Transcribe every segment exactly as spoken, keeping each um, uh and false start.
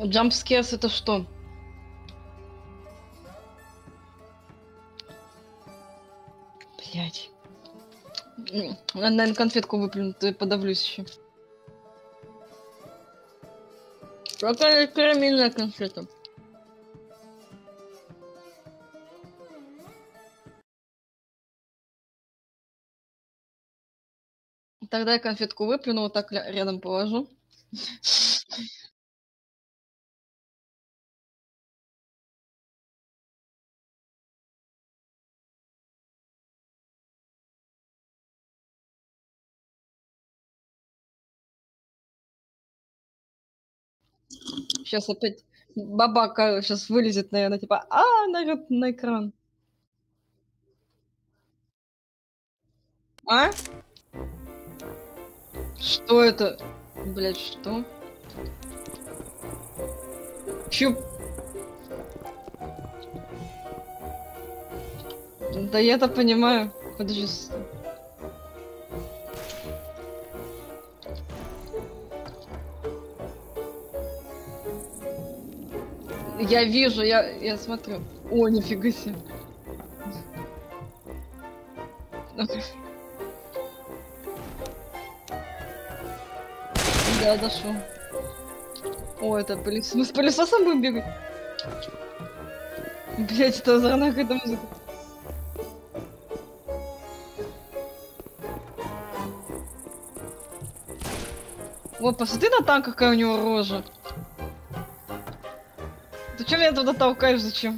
Джампскерс это что? Блять. Надо, наверное, конфетку выплюнуть, то я подавлюсь еще. Какая карамельная конфета. Тогда я конфетку выплюну, вот так рядом положу. Сейчас опять бабака сейчас вылезет, наверное, типа, а, на, на экран. А? Что это? Блять, что? Чё? Да я-то понимаю. Подожди. Я вижу, я, я смотрю. О, нифига себе. Да, дошел. О, это пылесос. Мы с пылесосом будем бегать? Блять, это озорная какая-то музыка. Вот, посмотри на танк, какая у него рожа. Ты чё меня туда толкаешь, зачем?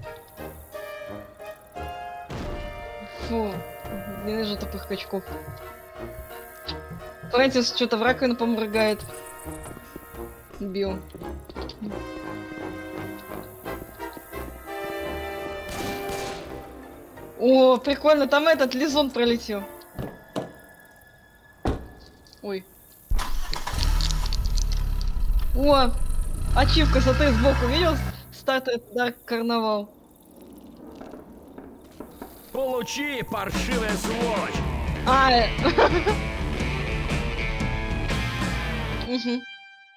Фу, ненавижу тупых качков. Фрэнсис что-то в раковину помрыгает. Бил. О, прикольно, там этот лизун пролетел. Ой. О, ачивка, смотри, сбоку, видел? Старт Дарк Карнавал. Получи, паршивая сволочь! А, угу.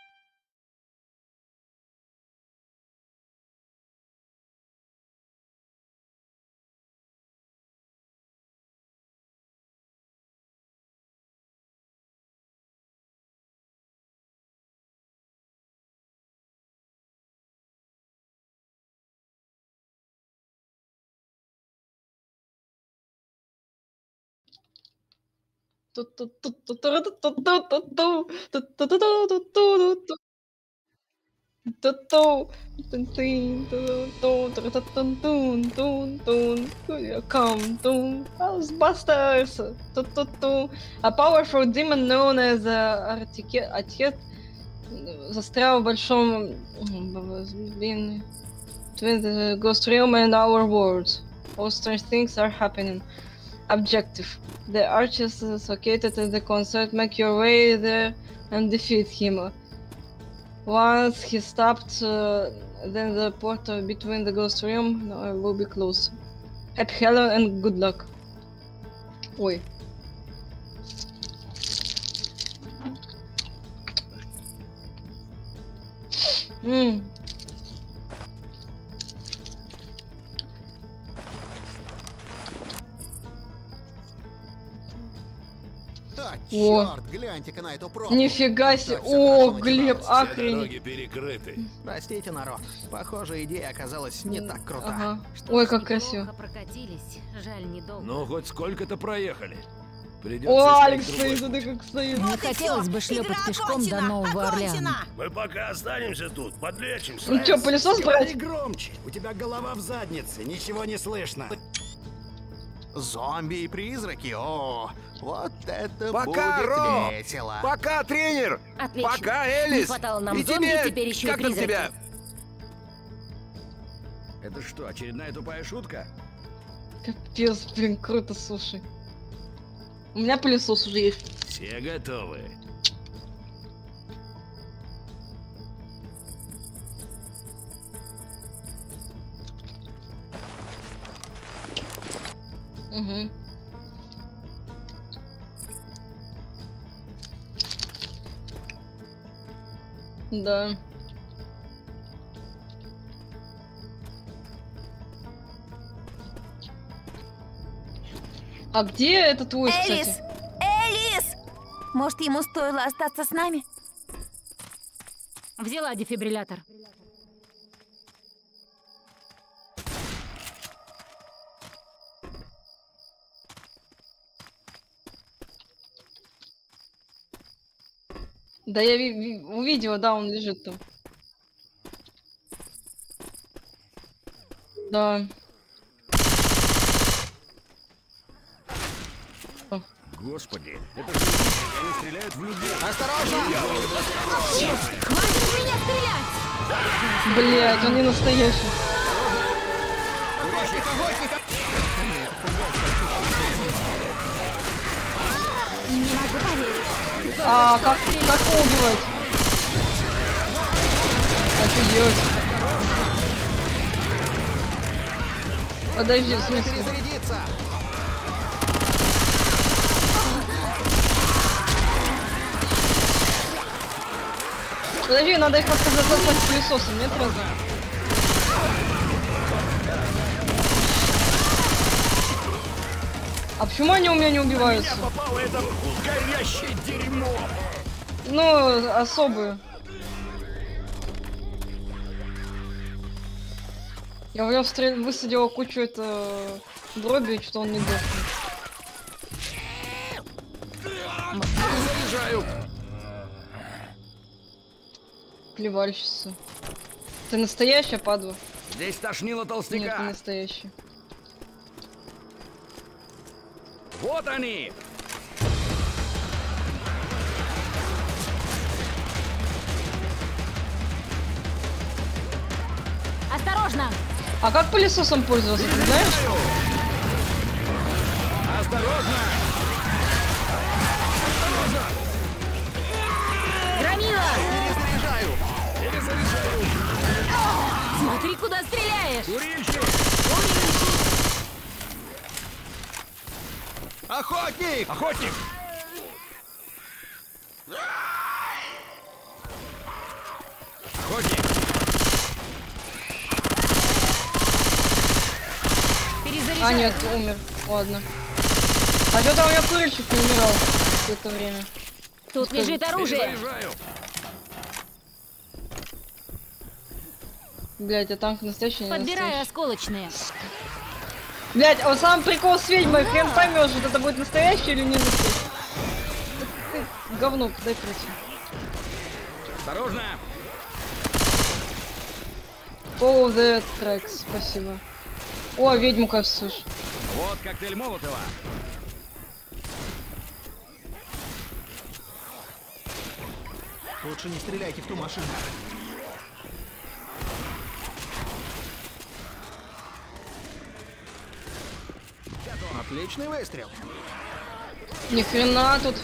Ghostbusters! A powerful demon known as Отец застрял в большом between the ghost realm and our world. All strange things are happening. Objective: the arches is located at the concert. Make your way there and defeat him. Once he stopped, uh, then the portal between the ghost realm uh, will be closed. Happy Halloween and good luck. Ой. Ммм. Черт, гляньте-ка на эту пробку. Нифига себе. О, Глеб, охренеть. Перекрыты. Простите, народ. Похоже, идея оказалась не так крута. Ага. Ой, как красиво. Прокатились. Жаль, недолго. Ну, хоть сколько-то проехали. Придется О, искать Алекс другой стоит, смотри, как стоит. Не хотелось бы шлепать пешком до Нового Орлеана. Мы пока останемся тут, подлечимся. Ну чё, пылесос брать? Громче, у тебя голова в заднице, ничего не слышно. Зомби и призраки, о, вот это Пока, будет Ро! весело. Пока, тренер! Отлично. Пока, Не Элис! хватало нам И зомби, тебе, теперь еще и как там призраки. тебя? Это что, очередная тупая шутка? Капец, блин, круто, слушай. У меня пылесос уже есть. Все готовы. Угу. Да. А где этот твой, Элис! кстати? Элис! Может, ему стоило остаться с нами? Взяла дефибриллятор. Да я ви- ви- увидела, да, он лежит там. Да. Господи, это же люди, они стреляют в людей. Осторожно! Хватит в меня стрелять! Блять, он не настоящий. Не могу поверить. А как, как его убивать? А что делать? Подожди, в смысле? Перезарядиться! Подожди, надо их как-то засосать пылесосом, нет разве? А почему они у меня не убиваются? Я попало это горящее дерьмо. Ну, особые. Я в него стрел... высадила кучу это дроби, и что он не дохнет. Заряжаю. Плевальщица. Ты настоящая, падла? Здесь тошнило Нет, не толстяка. настоящая. Вот они. Осторожно! А как пылесосом пользоваться, ты знаешь? Осторожно. Громила! Перезаряжаю! Смотри, куда стреляешь! Курильщик. Охотник! Охотник. Охотник. Перезаряжай! А, нет, умер. Ладно. А что-то у меня курильщик не умирал в это время. Тут лежит оружие! Заряжаю. Блять, а танк настоящий, не Подбираю настоящий? осколочные. Блять, а вот сам прикол с ведьмой, хрен поймешь, вот это будет настоящий или не настоящий. Ты, ты говно, дай пройти. Осторожно. Follow the tracks, спасибо. О, ведьму, кажется, слышь. Вот коктейль Молотова. Лучше не стреляйте в ту машину. Отличный выстрел. Ни хрена тут.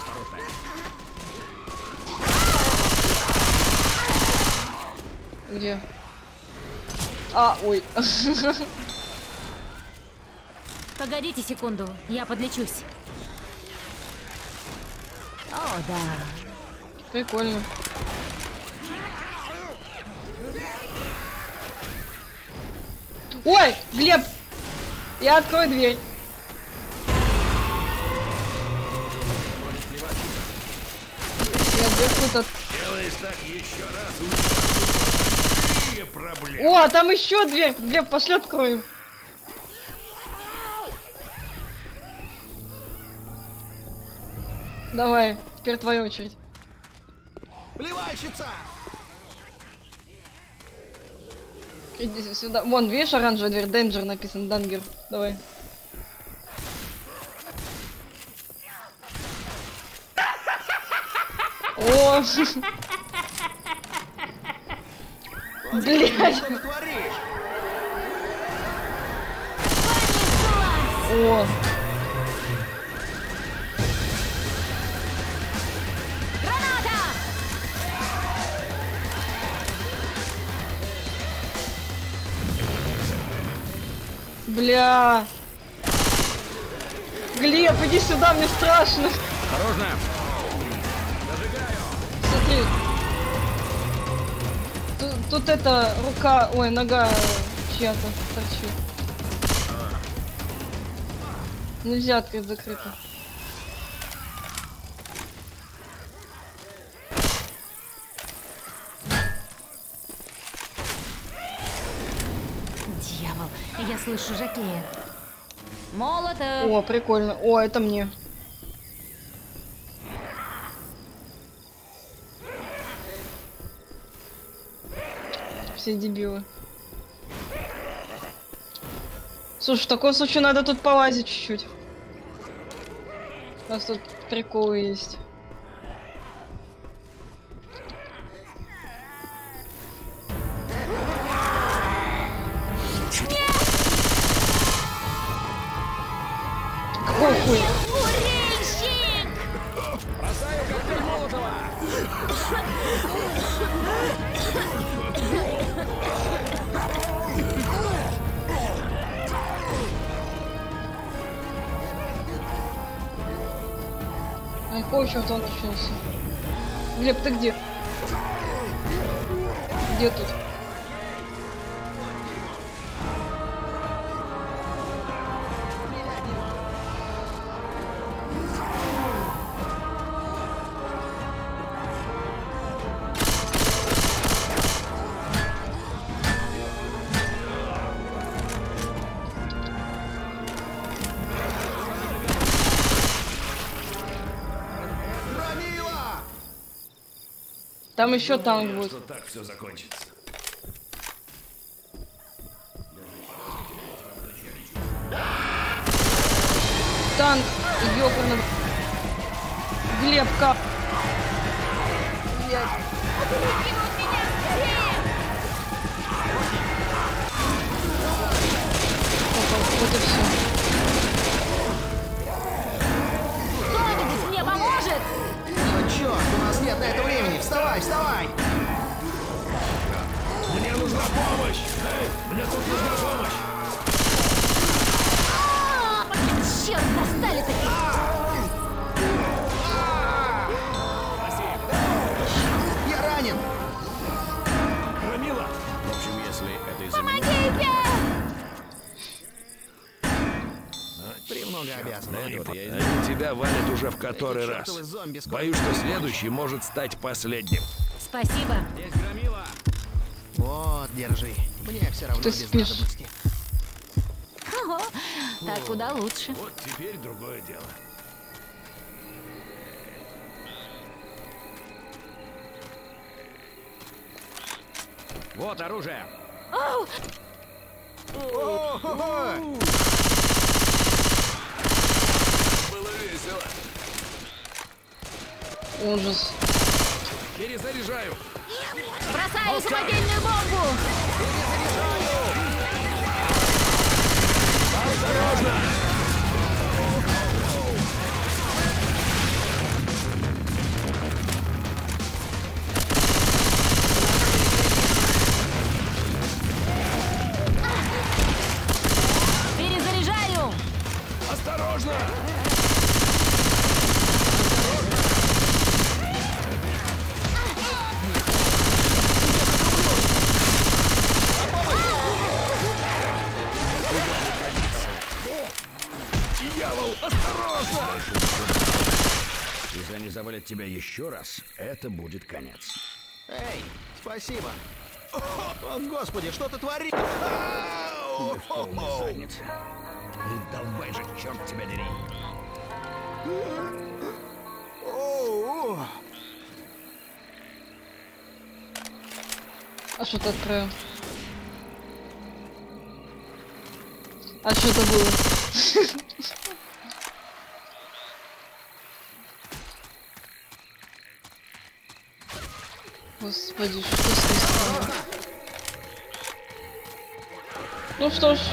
Где? А, ой. Погодите секунду, я подлечусь. О, да. Прикольно. Ой, Глеб! Я открою дверь. Я дверь тут. Делаешь так еще раз, у меня другие проблемы. О, а там еще дверь. Глеб, пошли откроем. Давай, теперь твоя очередь. Плевальщица! Иди сюда. Вон, видишь, оранжевая дверь, Danger написан, Дангер. Давай. О! Блять! Что ты творишь? О! Граната! Бля! Глеб, иди сюда, мне страшно. Осторожно. Смотри. Тут, тут это рука, ой, нога чья-то торчит. Нельзя открыть закрыто. Дьявол, я слышу Жакея. Молотов! О, прикольно. О, это мне. Все дебилы. Слушай, в таком случае надо тут полазить чуть-чуть. У нас тут приколы есть. Какой хуй? Курильщик! Бросаю коктейль Молотова! Ай, какого черта он начался? Глеб, ты где? Где тут? Громила! Там еще танк будет. Что так все закончится. Танк, ёкарный. Глеб, как? Блядь. Опа, вот и все. Кто-нибудь мне поможет? Ну черт, у нас нет на это времени! Вставай, вставай! Мне нужна помощь! Эй, мне тут нужна помощь! А, черт, достали таки! Я ранен! Громила! В общем, если это из-за меня... Помогите! Премного обязан. Да, вот я и Они тебя валят уже в который Эти раз. чертовы зомби скоро- Боюсь, что следующий может стать последним. Спасибо. Здесь Громила! Вот, держи. Мне все равно Ты без спишь. надобности. Ого, так куда лучше. Вот теперь другое дело. Вот оружие! Ау! О-хо-хо! Было весело. Ужас. Перезаряжаю. Бросаю самодельную бомбу! Перезаряжаю! Осторожно! Дьявол, осторожно! Если они завалят тебя еще раз, это будет конец. Эй, спасибо. О, господи, что ты творишь? Ау! В полной заднице. Ну, давай же, черт тебя дери! Оу! А что ты открыл? А что это было? Господи, что с ней стало? Ну что ж.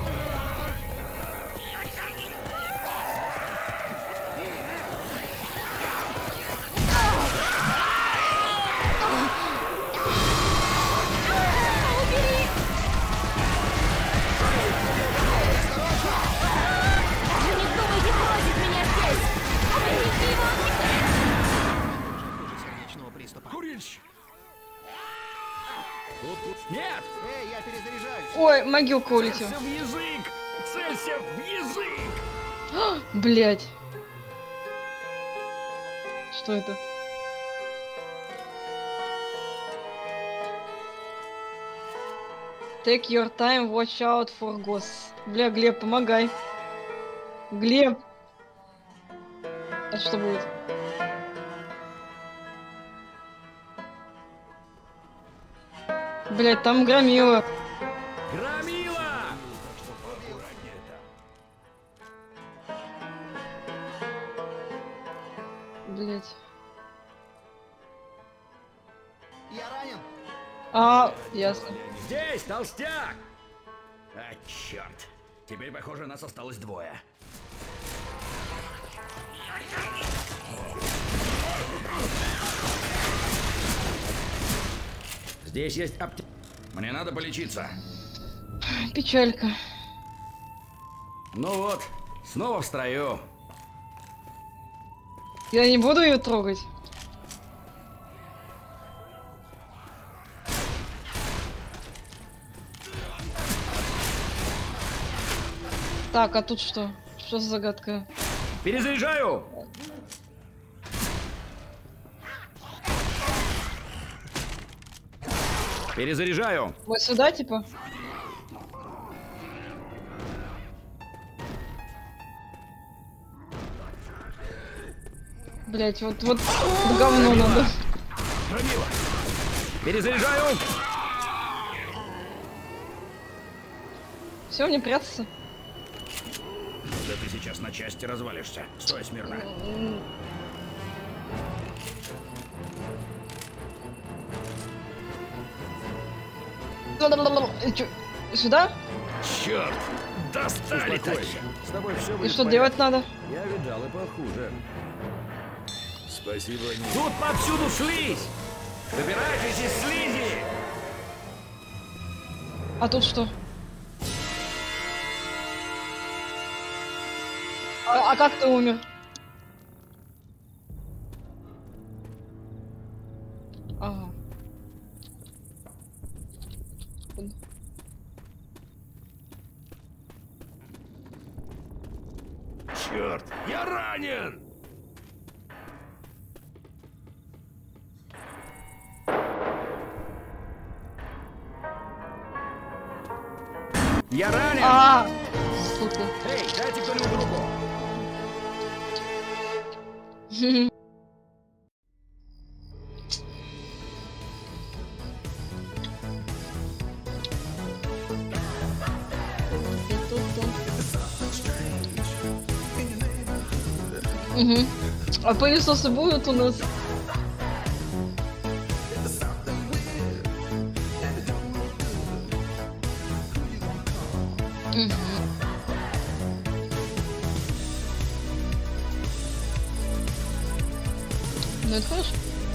Даже не думайте бросить меня здесь! Уберите его! Хуже сердечного приступа. Курильщик! Нет! Эй, я перезаряжаюсь. Ой, могилка улетела. Целься в язык! Целься в язык! Блять. Что это? Take your time, watch out for ghosts. Бля, Глеб, помогай. Глеб. А что будет? Блять, там громила. Громила! Блять. Я ранен. А, ясно. Здесь, толстяк! А, черт. Теперь, похоже, нас осталось двое. Здесь есть аптека. Мне надо полечиться. Печалька. Ну вот, снова в строю. Я не буду ее трогать. Так, а тут что? Что за загадка? Перезаряжаю! Перезаряжаю! Мы сюда, типа? Блять, вот, вот в говно надо. Громила! Перезаряжаю! Все, не прятаться. Да ты сейчас на части развалишься. Стой смирно. И чё, сюда? Черт! Достали таки! С тобой все И будет что в делать порядке. надо? Я видал и похуже. Спасибо, не... Тут повсюду слизь! Выбирайтесь из слизи! А тут что? А, а как ты умер? Ага. Черт! Я ранен! Я ранен! А, сука. Эй, дайте кто-нибудь руку! Угу. А пылесосы будут у нас? Угу. Ну это хорошо.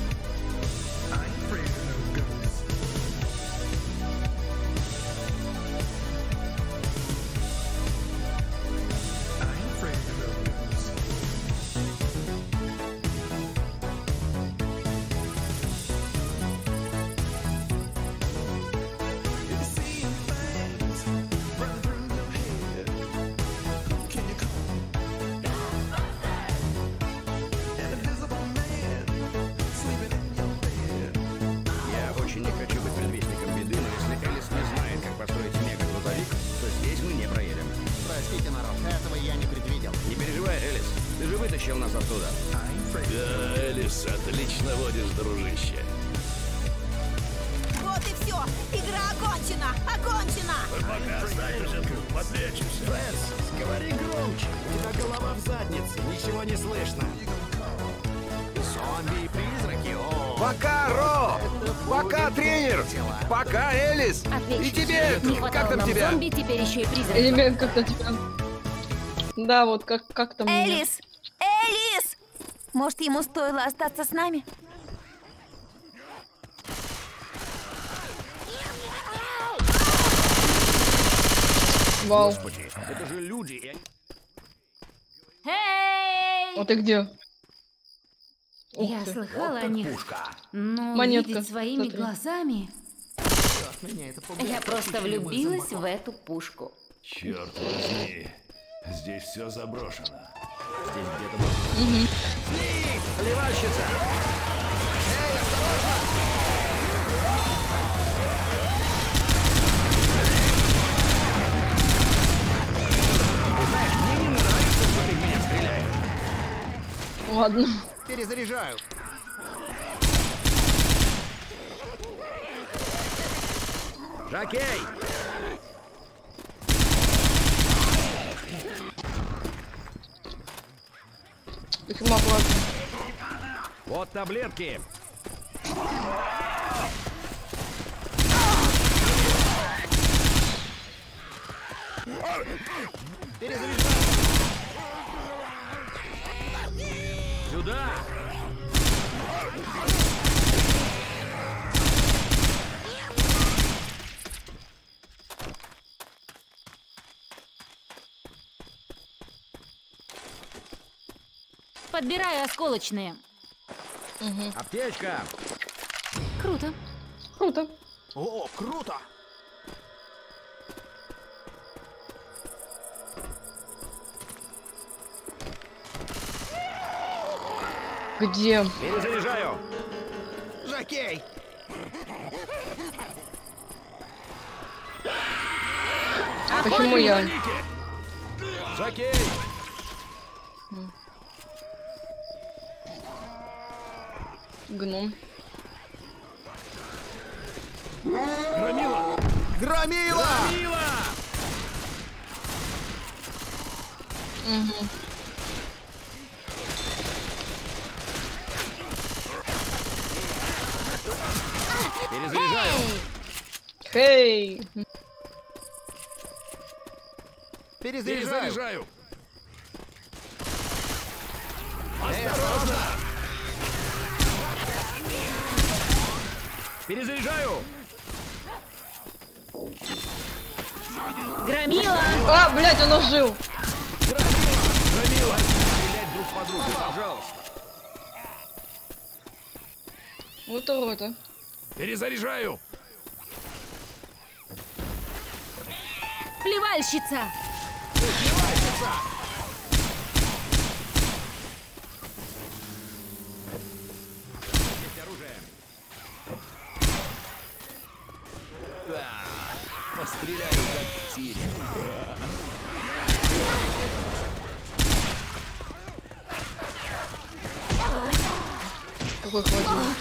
Я очень не хочу быть предвестником беды, но если Элис не знает, как построить мега-грузовик, то здесь мы не проедем. Простите, народ, этого я не предвидел. Не переживай, Элис, ты же вытащил нас оттуда. Да, Элис, отлично водишь, дружище. Вот и все. Игра окончена. Окончена. Пока останемся тут, подлечимся. Фрэнс, говори громче. У тебя голова в заднице, ничего не слышно. Зомби и призраки, о. Пока, Ро! Пока, тренер! Пока, Элис! Отлично. И тебе! Не Как хватало там нам тебя? зомби, теперь еще и призрак. Элемент как-то типа. Да, вот как, как там. меня? Элис! Элис! Может, ему стоило остаться с нами? Вау. Господи, это же люди, и они... Эй! А ты где? Ух Я ты. слыхала о них, Пушка. но Монетка. видеть своими Смотри. глазами... Меня это пугает. Я просто влюбилась в эту пушку. Черт возьми. Здесь все заброшено. Здесь где-то может быть. Плевальщица! Эй, осторожно! Ты знаешь, мне не нравится, что ты в меня стреляешь. Ладно. Перезаряжаю. Жокей! Их могла. Вот таблетки. Сюда! Подбираю осколочные. Аптечка! Круто. Круто. О, круто! Где? Перезаряжаю! Жокей! Почему я? Жокей! Гном. Громила! Громила! Мила! Угу. Перезаряжаю! Хей! Перезаряжаю. Перезаряжаю! Осторожно! Перезаряжаю! Громила! А, блядь, он ожил! Громила! Стрелять друг по другу, пожалуйста! Вот урода. Перезаряжаю! Плевальщица! Есть оружие! Постреляю, как тире. Какой хватит?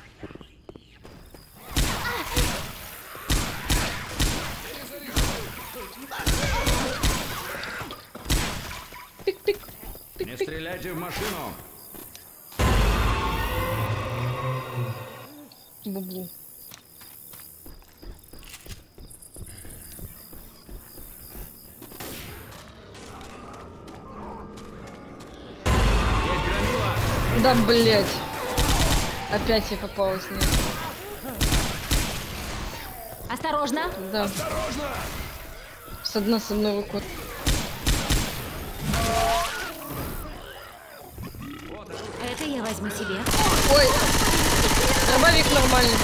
Пик-пик. Не стреляйте в машину! Бублу. Есть громила! Да, блядь. Опять я попалась. Нет. Осторожно! Да. С одной, с одной рукой. Это я возьму себе. Ой, дробовик нормальный.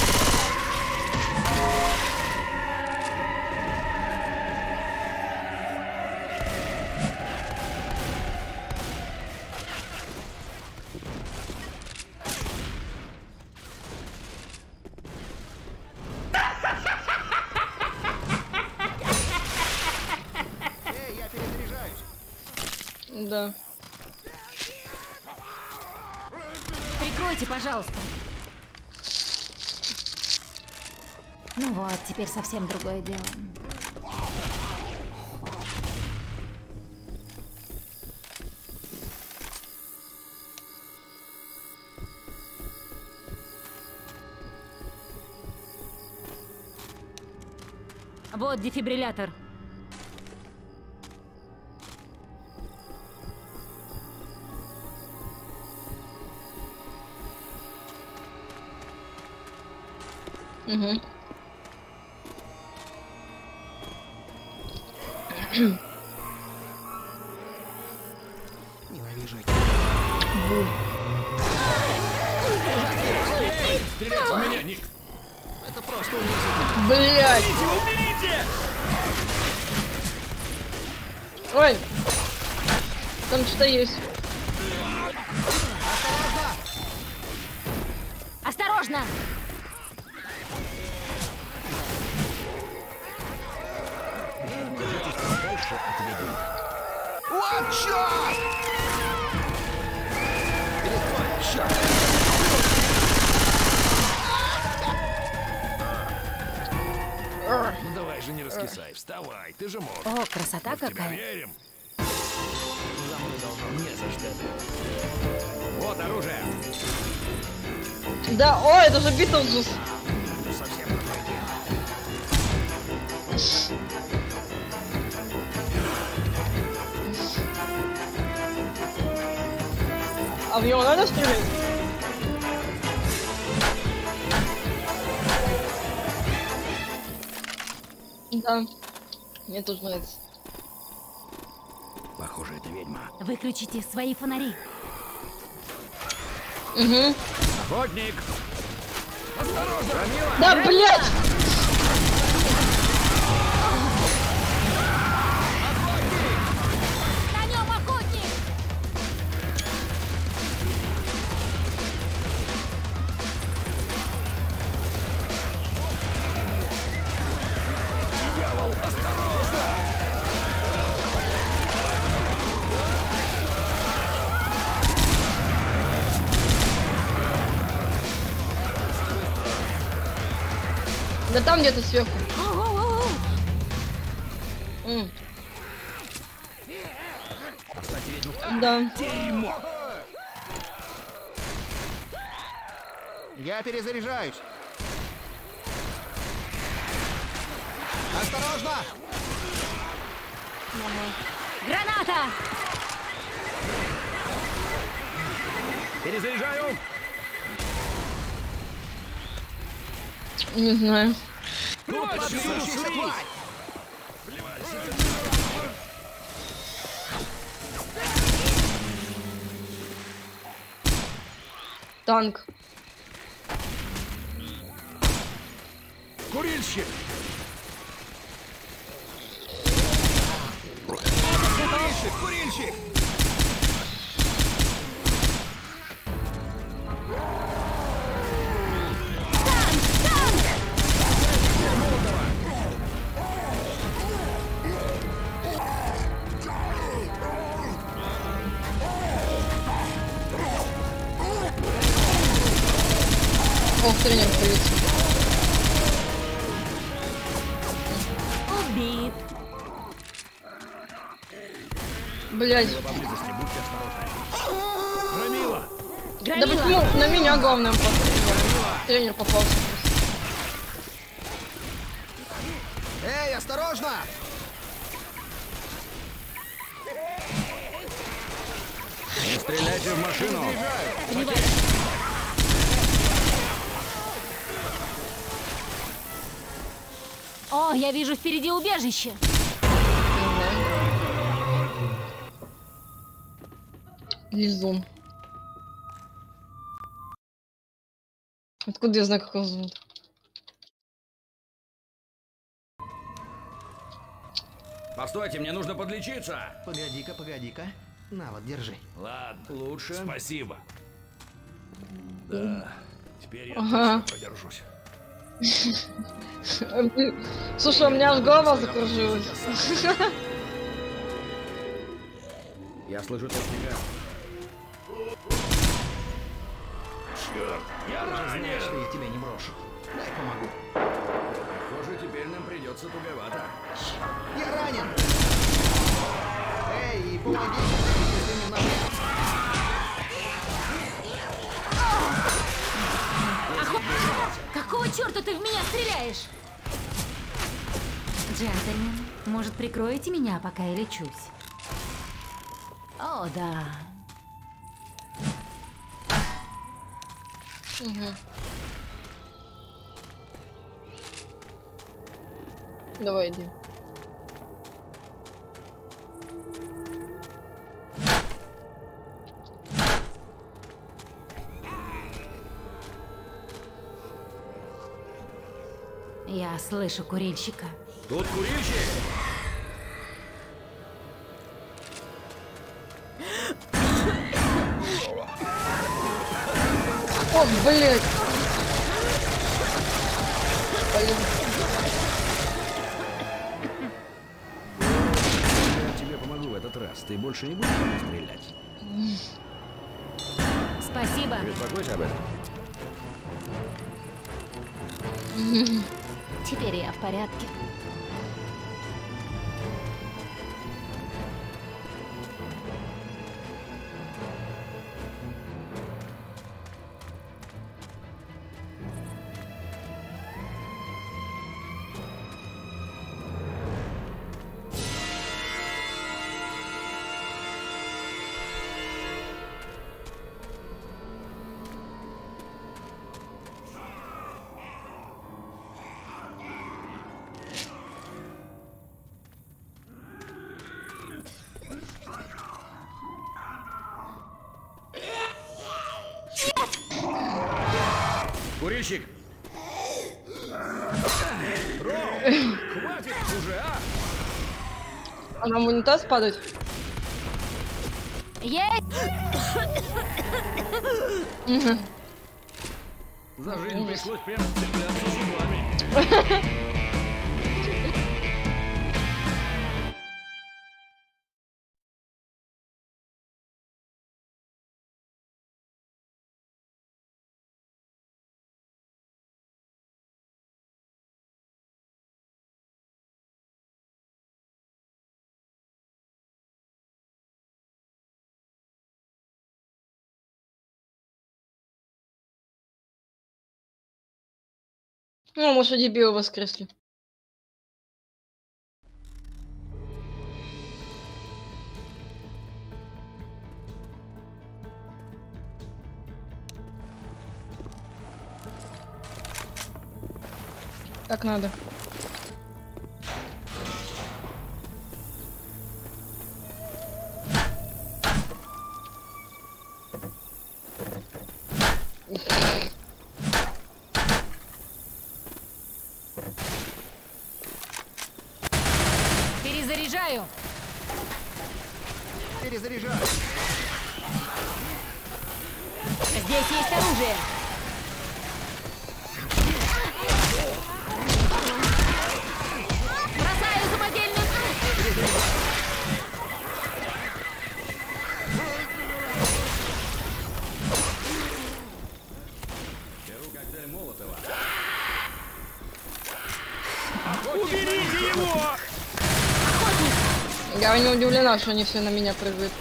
Эй, я перезаряжаюсь. Да. Прикройте, пожалуйста. Ну вот, теперь совсем другое дело. Вот дефибриллятор. Угу. Ненавижу. Стрелять в меня, Ник! Это просто унизительно. Блять! Уберите! Ой! Там что-то есть. Осторожно! Вот черт! Черт! Ну давай же не раскисай, вставай, ты же можешь. О, красота Тебя какая! верим. За мной должно не за что. Вот оружие. Да, о, это же Битлджус. А в него надо стрелять? Да. Мне тоже нравится. Похоже, это ведьма. Выключите свои фонари. Угу. Охотник. Да, блядь! На нем охотник! Да там где-то сверху. Оу-оу-оу! М. Да. Я перезаряжаюсь. Осторожно! Граната! Перезаряжаю. Не знаю. Ну, Движущаяся тварь! Танк. Курильщик. Курильщик! Курильщик! Ох, тренер полетел. Убит! Блядь. Громила. Да Громила! почему на меня главное попал? Тренер попался. Эй, осторожно! Не стреляйте в машину. О, я вижу впереди убежище! Лизун. Откуда я знаю, как его зовут? Постойте, мне нужно подлечиться. Погоди-ка, погоди-ка. На, вот, держи. Ладно, Лучше. спасибо. Да, теперь я Ага. точно продержусь. Слушай, у меня аж голова закружилась. Я слышу техника. Черт, я ранен. Знаешь, что я тебя не брошу. Дай помогу. Похоже, теперь нам придется туговато. Я ранен! Эй, помоги! Если не надо. Какого черта ты в меня стреляешь? Джентльмен, может, прикроете меня, пока я лечусь? О, да. Угу. Давай, иди. Я слышу курильщика. Тут курильщик. Блять. Блин. Я тебе помогу в этот раз. Ты больше не будешь по мне стрелять. Спасибо. Беспокойся об этом. Теперь я в порядке. Курильщик! Ром, хватит уже, а! А нам в унитаз падать? Есть! За жизнь пришлось прямо цепляться зубами. Ну, может, дебила воскресли. Так надо. Перезаряжаю. Перезаряжаю. Здесь есть оружие. Бросаю самодельную. Беру коктейль Молотова. Уберите его! Я не удивлена, что они все на меня прыгают.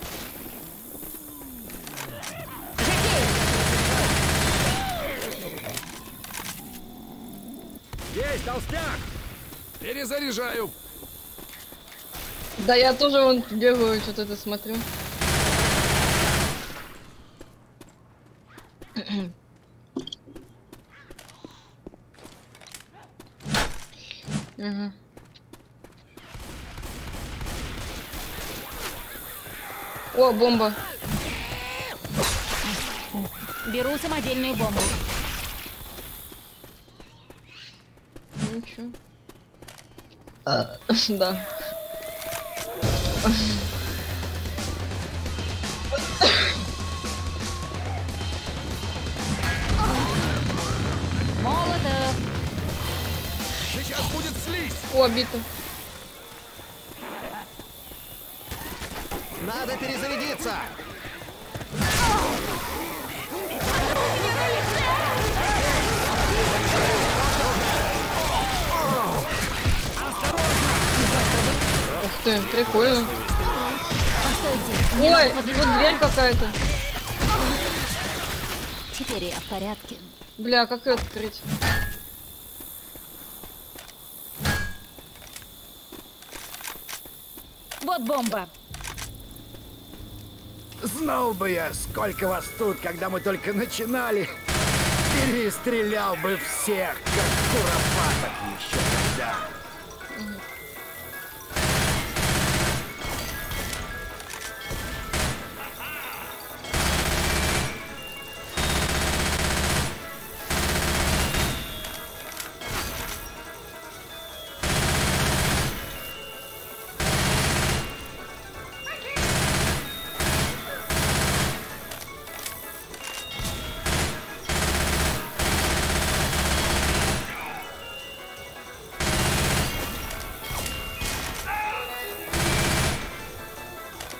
Есть, толстяк! Перезаряжаю. Да я тоже вон бегаю, что-то это смотрю. Ага. О, бомба. Беру самодельную бомбу. Ничего. А, да. Молотов. Сейчас будет слизь. О, бита. Надо перезарядиться. Ух ты, прикольно. Постойте. Ой, вот дверь какая-то. Теперь я в порядке. Бля, как ее открыть? Вот бомба. Знал бы я, сколько вас тут, когда мы только начинали. Перестрелял бы всех, как куропаток еще тогда.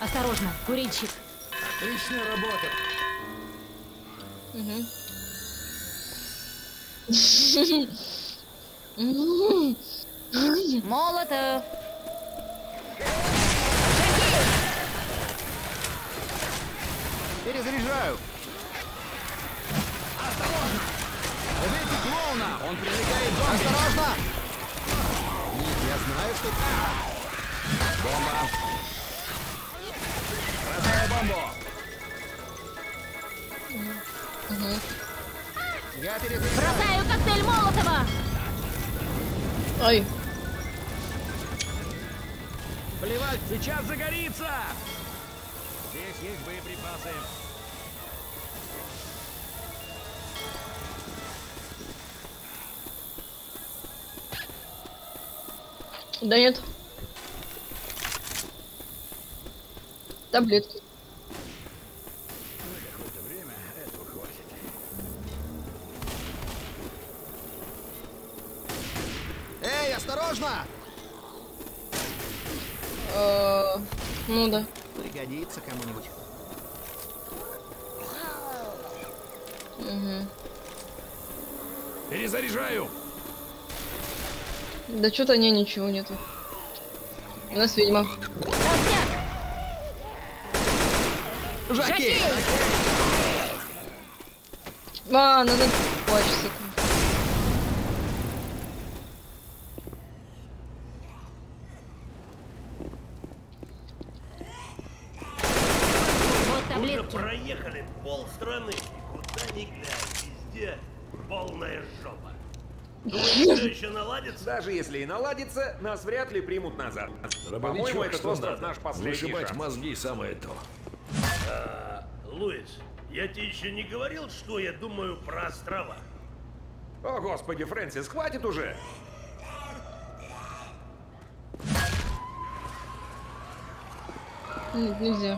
Осторожно, курильщик. Отличная работа. Угу. Молотов. Перезаряжаю. Осторожно! Убейте клоуна! Он привлекает зомби! Осторожно! Я знаю, что... Бомба! Бросаю бомбу! Угу. Я перезаряжаю. Бросаю коктейль Молотова. Ой. Плевать, сейчас загорится! Здесь есть боеприпасы. Да нет. Таблетки. На какое-то время этого хватит. Эй, осторожно! Э, Ну да. Пригодится кому-нибудь. Угу. Перезаряжаю! Да что-то не, ничего нету. У нас ведьма. Жаки! А, надо плачься. Вот Уже таблетки. проехали полстраны, куда ни глянь, везде полная жопа. Думаете, все еще наладится? Даже если и наладится, нас вряд ли примут назад. По-моему, Дробовичок, этот что остров надо? наш последний Вышибать шанс. мозги самое то. А, Луис, я тебе еще не говорил, что я думаю про острова? О, господи, Фрэнсис, хватит уже! Нет, нельзя.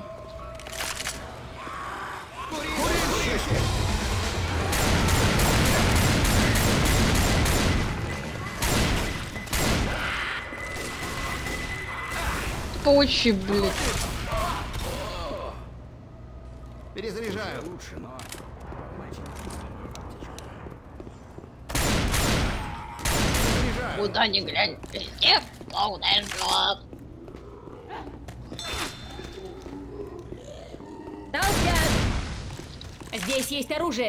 Получи, блядь. Перезаряжаю. Лучше, но... Куда ни глянь, везде полная жопа. Толстяк. Здесь есть оружие.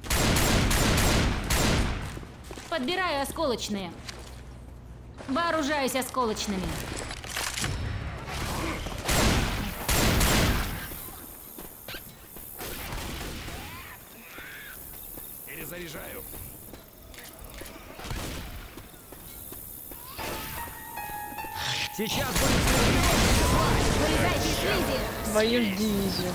Подбираю осколочные. Вооружаюсь осколочными. Перезаряжаю. Сейчас будет Вылезайте из слизи. Твою ж дивизию.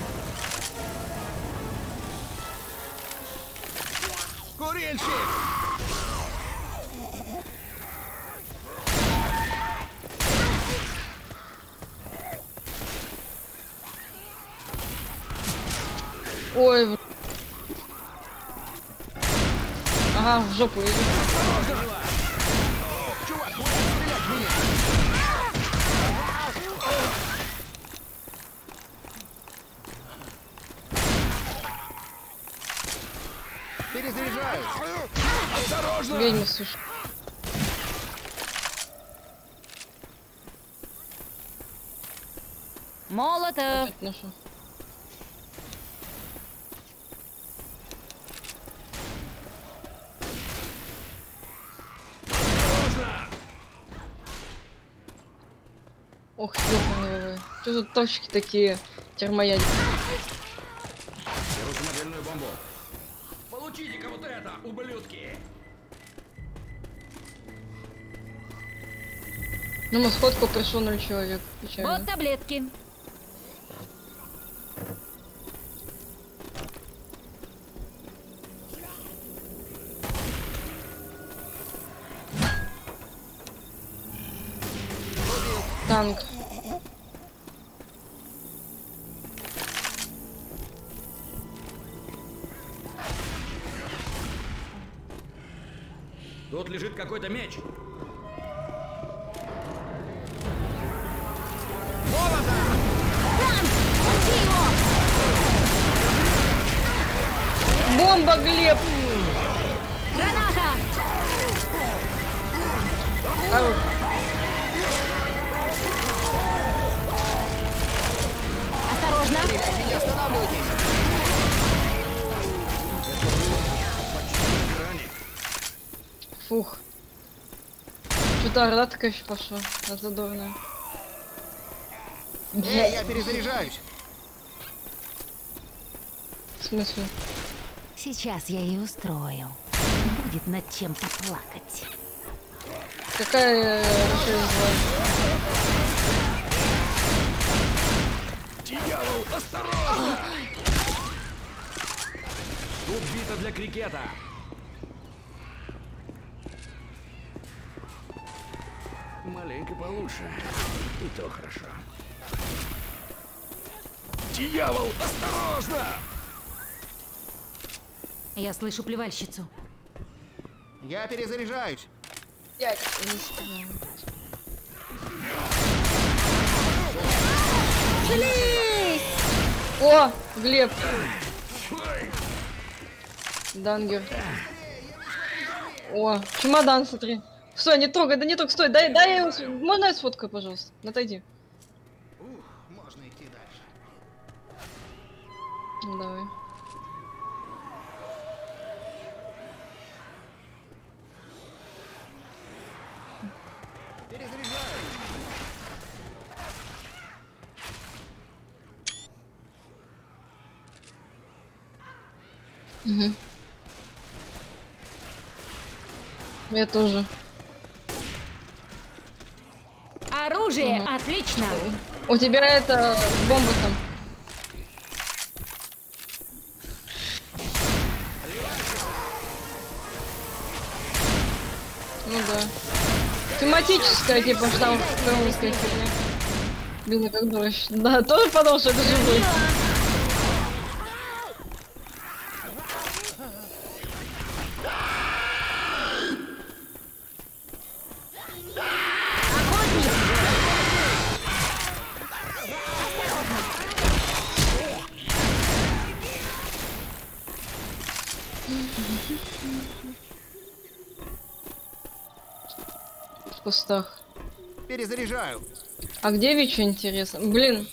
курильщик! Ой. в- Ага, в жопу иди. Перезаряжаю. Ведьма, слушай. Молотов. Опять нашел. Ох, ёпаный. Что тут точки такие термоядерные? Беру самодельную бомбу. Получите-ка вот это, ублюдки! Ну, на сходку пришел ноль человек. Печально. Вот таблетки. Танк. Тут лежит какой-то меч. Танк! Бомба, Глеб! Граната! Хорош. Осторожно! Не останавливайтесь! Фух. Что-то орда такая еще пошла. А задорная. Эй, я перезаряжаюсь! В смысле? Сейчас я и устрою. Будет над чем поплакать. Какая еще Дьявол, осторожно! Тут бита для крикета. Маленько получше. И то хорошо. Дьявол, осторожно! Я слышу плевальщицу. Я перезаряжаюсь! пять. Не стреляю. О, Глеб. Дангер. О, чемодан, смотри. Стой, не трогай, да не трогай, стой, дай, дай, я его- можно я сфоткаю, пожалуйста? Отойди. Ух, можно идти дальше. Ну, давай. Перезаряжаюсь! Угу. Я тоже. Оружие! Ага. Отлично! У тебя это бомба там. Ну да. Тематическая, типа, штамп коронская фигня. Блин, я как дурачь. Да, тоже подумал, что это живой. В кустах. Перезаряжаю! А где Вичи, интересно? Блин.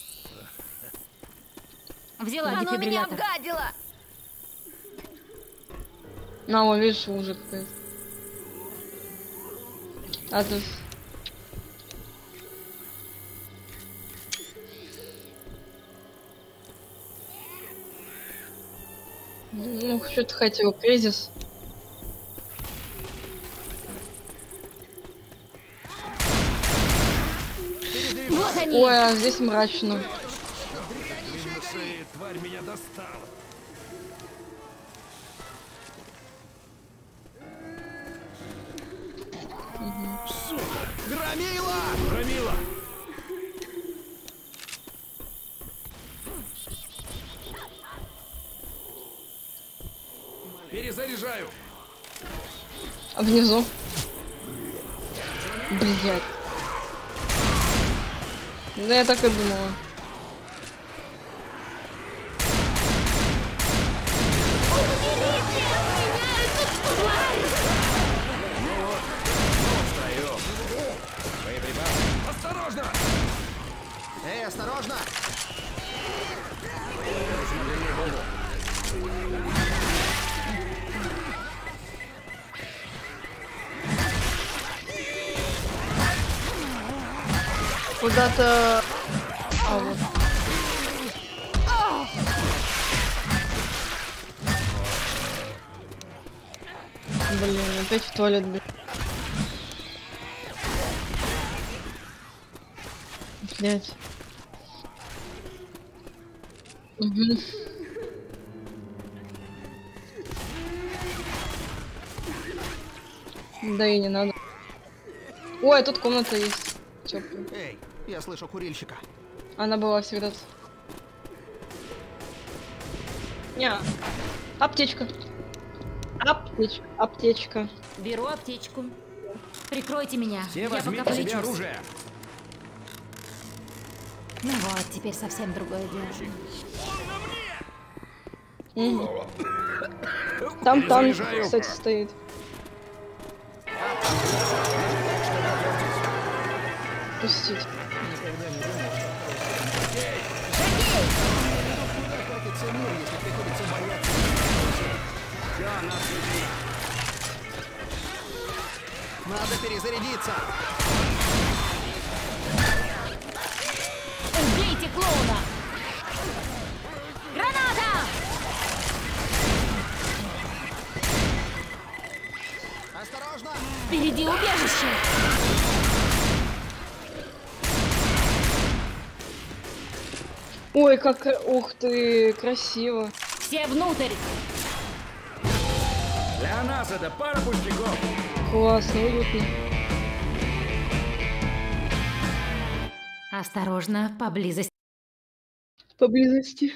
Взяла Оно меня дефибриллятор. обгадило! На, вон, видишь, уже какая-то. А тут... Ну, что-то хотел, кризис. Вот они! Ой, а здесь мрачно. Шея, тварь меня достала. Сука! Громила! Громила! Перезаряжаю! А внизу? Блять. Да я так и думала. Осторожно! Эй, осторожно! Куда-то... А, вот. Блин, опять в туалет, блин. Блять. Угу. Да и не надо. Ой, тут комната есть. Теплая. Эй, я слышу курильщика. Она была всегда. Не. Аптечка. Аптечка. Аптечка. Беру аптечку. Прикройте меня. Все Я пока возьмите себе полечусь. оружие. Ну вот, теперь совсем другое дело. Мгм. Там танк, Перезаряжаю. кстати, стоит. Пустить. Катится мир, если приходится бояться. Надо перезарядиться. Убейте клоуна! Граната! Осторожно! Впереди убежище! Ой, как... Ух ты, красиво. Все внутрь! Для нас это пара пустяков. Классно, уютно. Осторожно, поблизости. Поблизости.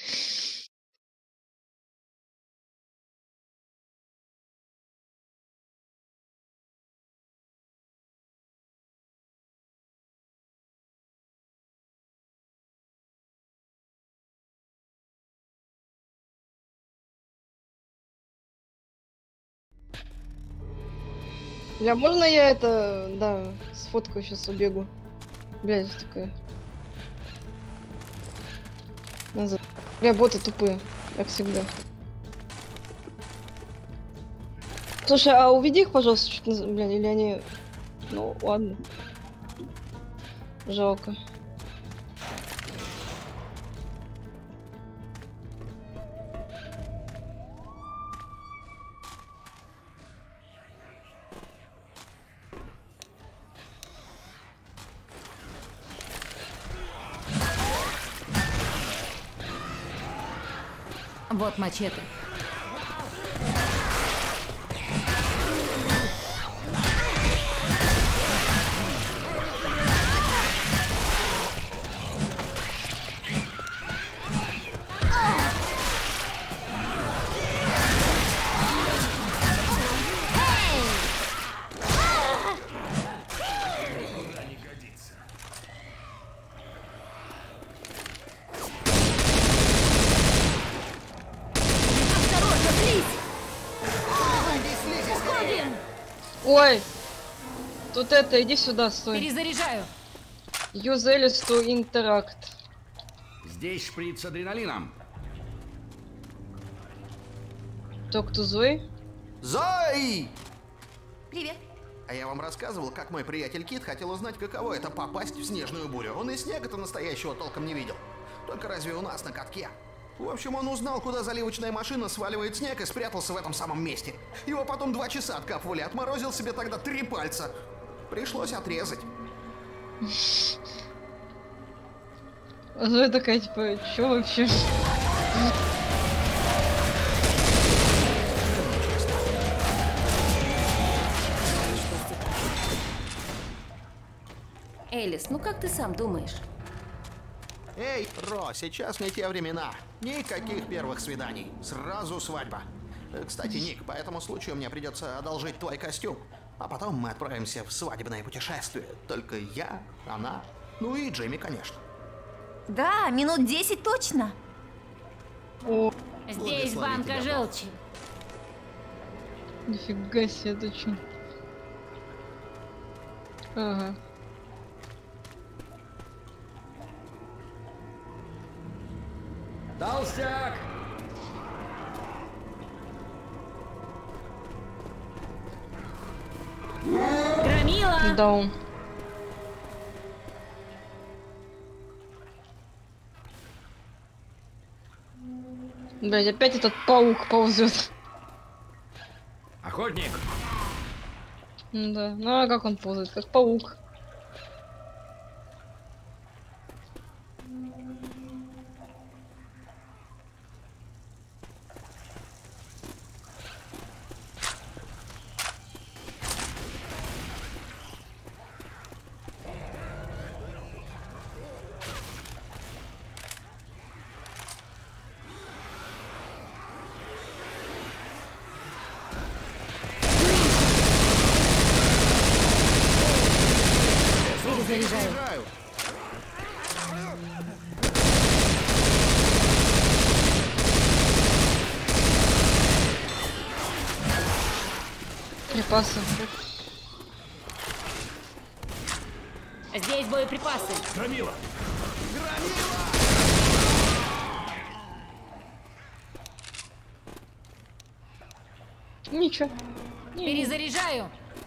Бля, можно я это, да, сфоткаю, сейчас убегу. Блядь, такая. Назад. Бля, боты тупые, как всегда. Слушай, а уведи их, пожалуйста, чуть назад, бля, или они... Ну, ладно. Жалко. Вот мачете. Ой! Тут это, иди сюда, стой. Перезаряжаю! Use Alice to interact. Здесь шприц с адреналином. Talk to Zoe. Зои! Привет! А я вам рассказывал, как мой приятель Кит хотел узнать, каково это попасть в снежную бурю. Он и снега-то настоящего толком не видел. Только разве у нас на катке? В общем, он узнал, куда заливочная машина сваливает снег и спрятался в этом самом месте. Его потом два часа откапывали, отморозил себе тогда три пальца. Пришлось отрезать. А Зоя такая, типа, чё вообще? Элис, ну как ты сам думаешь? Эй, Ро, сейчас не те времена. Никаких первых свиданий. Сразу свадьба. Э, Кстати, Ник, по этому случаю мне придется одолжить твой костюм. А потом мы отправимся в свадебное путешествие. Только я, она, ну и Джимми, конечно. Да, минут десять точно. О, Здесь Благослови банка тебя, желчи. нифига себе, ты чё? Ага. Толстяк! Громила! Даун. Блять, опять этот паук ползет. Охотник! Да, ну а как он ползает? Как паук. Заряжаю. Боеприпасы. Здесь боеприпасы. Громила! Ничего. Перезаряжаю.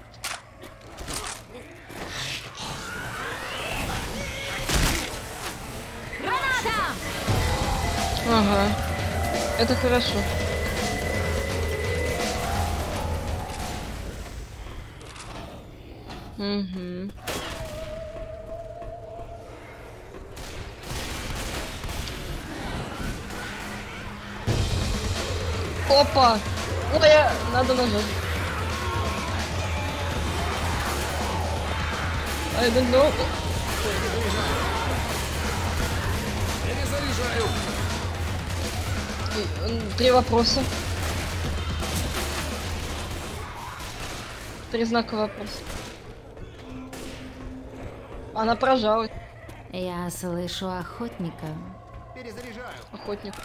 Граната! Ага. Это хорошо. Угу. Опа! Ой, я... надо нажать. I don't know. Перезаряжаю. Три вопроса. Три знака вопроса. Она прожала. Я слышу охотника. Перезаряжаю. Охотник.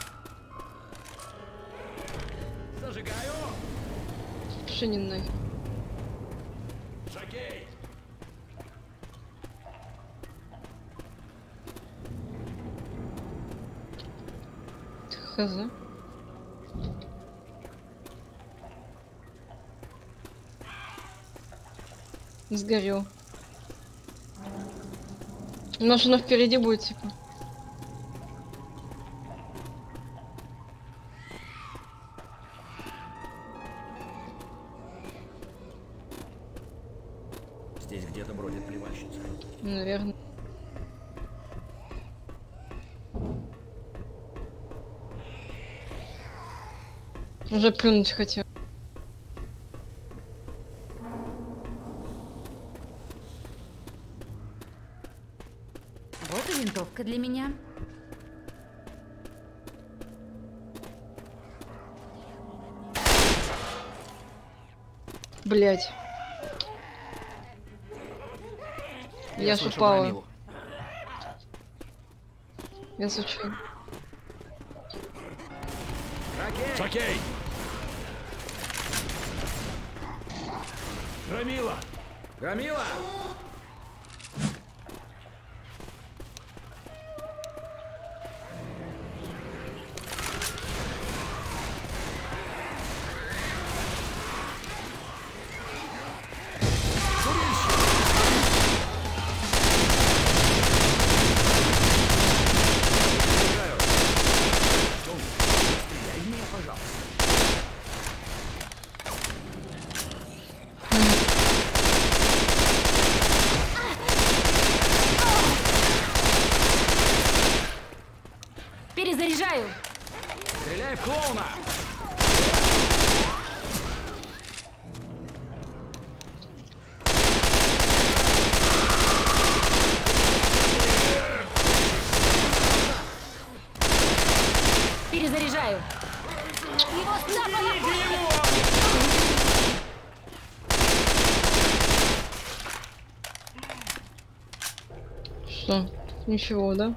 Зажигаю! Пшенинный. Жокей! Хз. Сгорел. Машина впереди будет, типа. Здесь где-то бродит плевальщица. Наверное. Уже плюнуть хотел. Вот и винтовка для меня. Блять. Я, Я слышу упала. Громилу. Я случайно. Жокей! Громила! Громила! Перезаряжаю. Стреляй в клоуна! Перезаряжаю. Его стапало! Что? Ничего, да?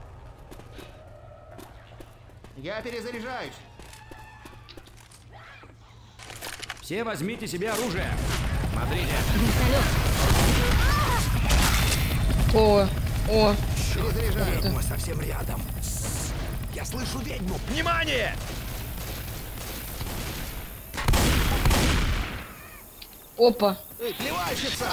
Я перезаряжаюсь. Все возьмите себе оружие. Смотрите. О, о. Перезаряжаю. Мы совсем рядом. Я слышу ведьму. Внимание! Опа. Эй, плевальщица!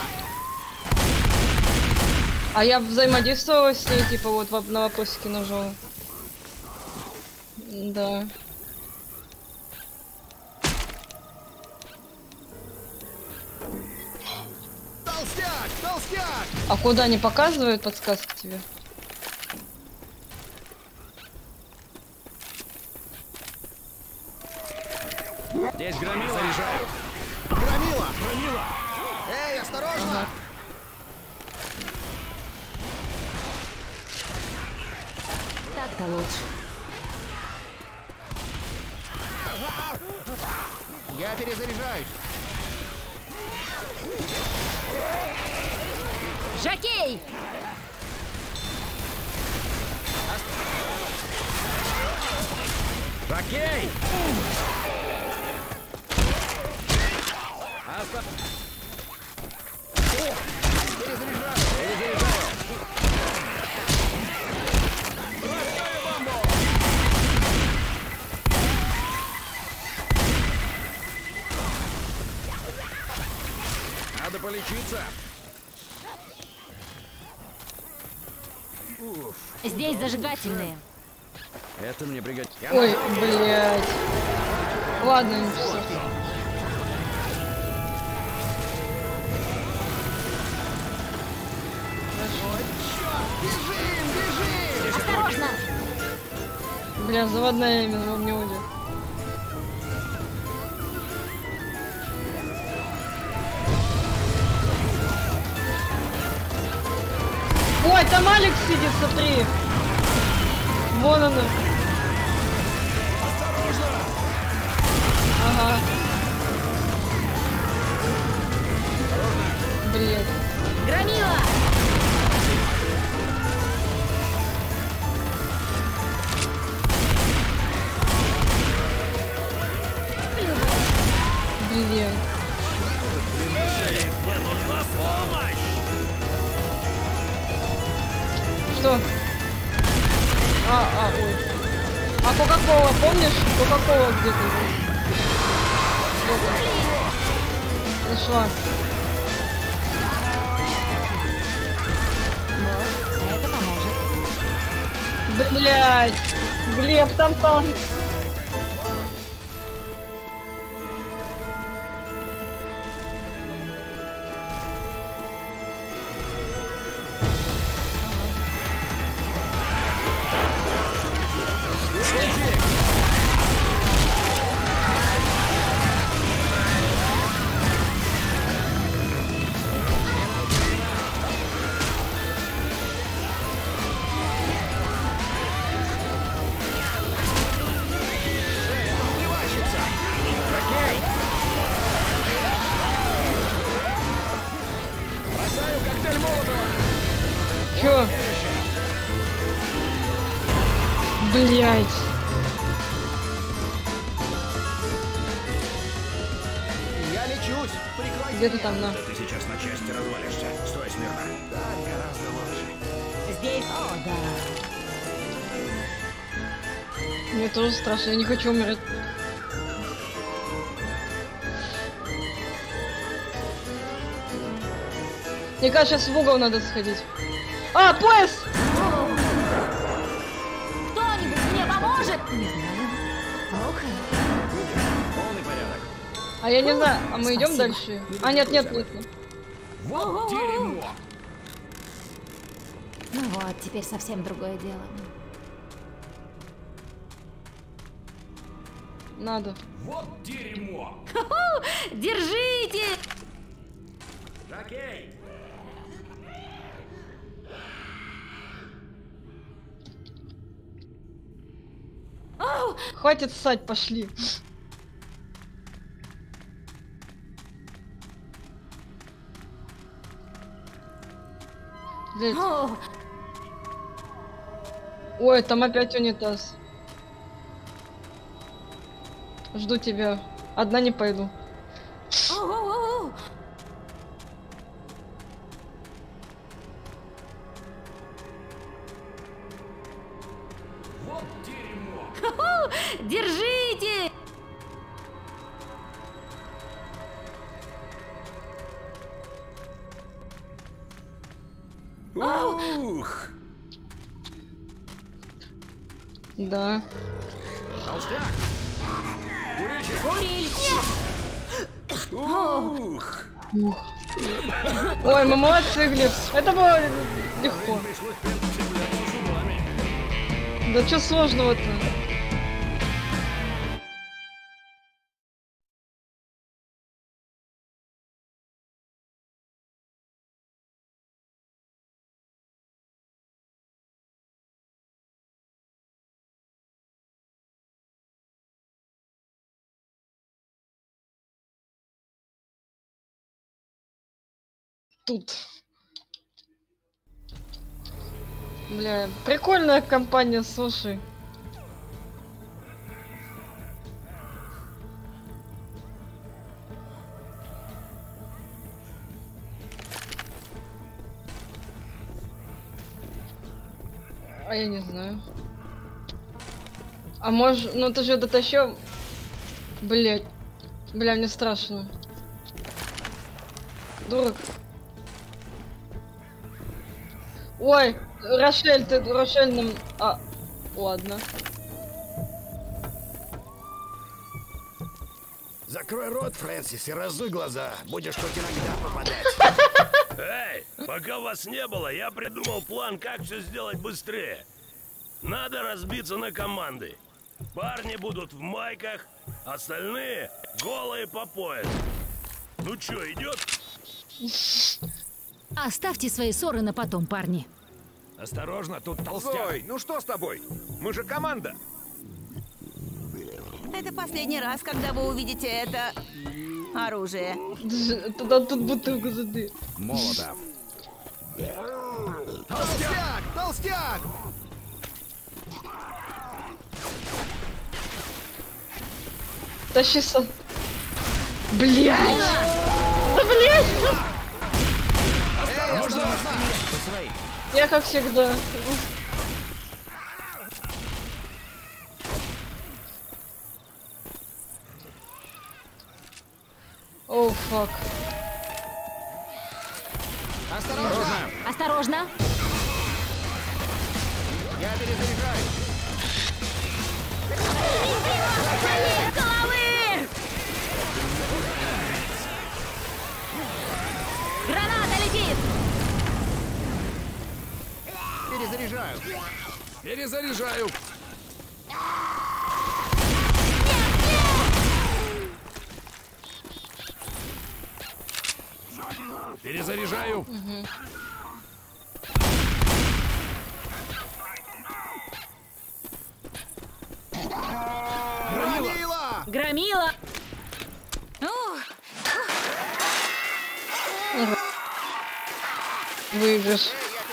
А я взаимодействовала с ней, типа, вот на вопросики нажала. Да. Толстяк! Толстяк! А куда не показывают подсказки тебе? Здесь Громила. Заряжаю. Громила! Громила! Эй, осторожно! Так-то лучше. Я перезаряжаюсь. Жокей! Жокей! Надо полечиться. Уф. Здесь зажигательные. Это мне пригодится. Ой, блядь. Ладно, не все. Осторожно! Бля, заводная именно не уйдет. Ой, там Алекс сидит, смотри. Вон она. Ага. Блин. Громила! Блин. Мне нужна помощь! Что? А, а, ой. А Кока-Кола, помнишь? Кока-Кола где-то здесь. Нашла. Вот, это поможет. Блять. Глеб, там там. Чё? Блять. Я лечусь. Прикройте. Где ты там, на? Да ты сейчас на части развалишься. Стой смирно. Так гораздо лучше. Здесь... О, да. Мне тоже страшно, я не хочу умереть. Мне кажется, сейчас в угол надо сходить. А, пояс! Кто-нибудь мне поможет? Не знаю. Плохо. Полный порядок. А я не знаю, а мы идем Спасибо. дальше? А, нет, нет, нет. нет. Вот дерьмо. Ну вот, теперь совсем другое дело. Надо. Вот дерьмо. Держите! Окей. Оу! Хватит ссать, пошли. Блядь. Оу! Ой, там опять унитаз. Жду тебя. Одна не пойду. Оу-оу-оу! Вот дерьмо. Держите! Ух. Да. Толстяк. Курильщик. Курильщик! Ух. Ух. Ой, мы молодцы, Глеб. Это было легко. Пришлось прям всем зубами. Да что сложного-то? Тут. Бля, прикольная компания, слушай. А я не знаю. А может, ну ты же дотащил. Блять. Бля, мне страшно. Дурак. Ой, Рошель, ты Рошель нам... А, ладно. Закрой рот, Фрэнсис, и разуй глаза. Будешь хоть иногда попадать. Эй, пока вас не было, я придумал план, как все сделать быстрее. Надо разбиться на команды. Парни будут в майках, остальные голые по пояс. Ну чё, идет? Оставьте свои ссоры на потом, парни. Осторожно, тут толстяк. Ой, ну что с тобой? Мы же команда. Это последний раз, когда вы увидите это оружие. Туда тут бутылку зады. Молотов. Толстяк! Толстяк! Тащи со... Блять! Да блять! Я как всегда. О, фак. Осторожно! Осторожно! Я перезаряжаю! Головы! Граната летит! Перезаряжаю! Перезаряжаю. Перезаряжаю. Угу. Громила! Громила! Выигрыш.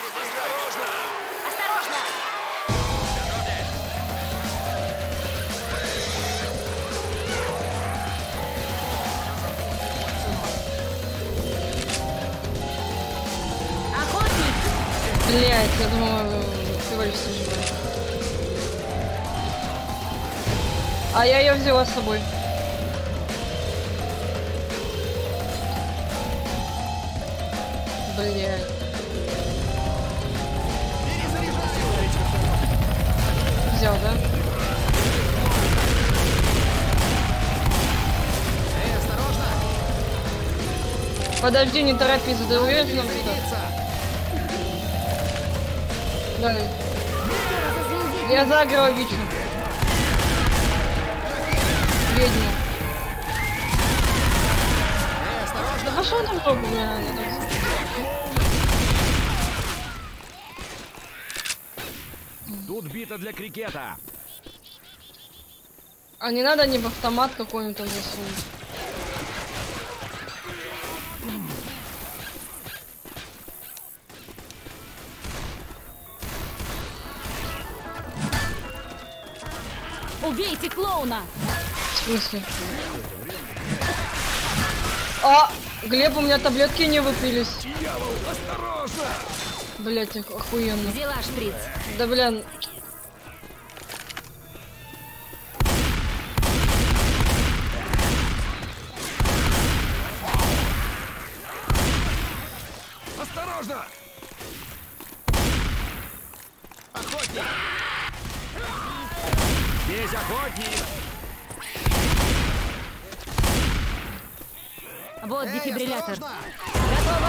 Блять, я думала, всего лишь живой. А я ее взяла с собой. Блять. Взял, да? Эй, осторожно! Подожди, не торопись, ты уверен, что да. Я загрела Вичу. Ведьму. Эй, осторожно! А что там было, бля? Тут бита для крикета. А не надо не в автомат какой-нибудь там засунуть. Убейте клоуна! В смысле? А, Глеб, у меня таблетки не выпились. Дьявол, осторожно! Блять, охуенно. Взяла шприц. Да блин. Осторожно! Охотник! Здесь охотник! Вот Эй, дефибриллятор. осторожно! Готово.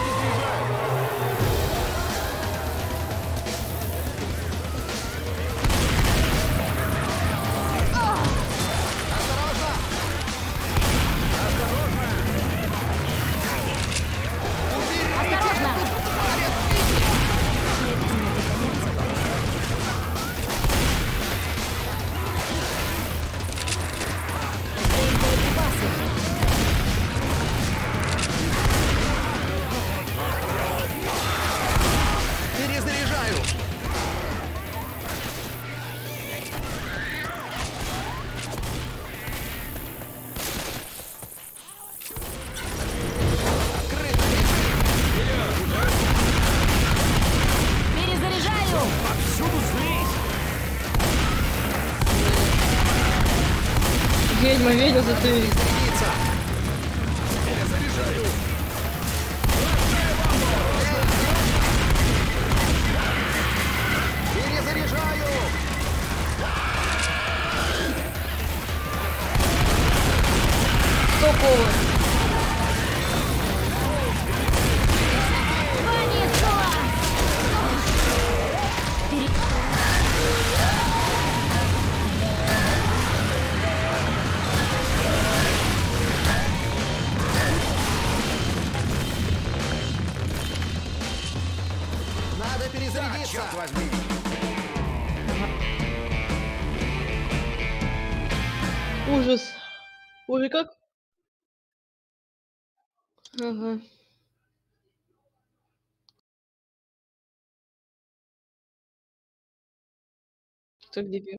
Осторожно! Перезаряжаю! Перезаряжаю! повсюду слизь! Ведьма, ведьма, за ты. Перезаряжаю! Перезаряжаю! Кто повар? Понеслась! Пере- Надо перезарядиться! Черт возьми! Ужас. Ой, как? Ага. Кто дебил?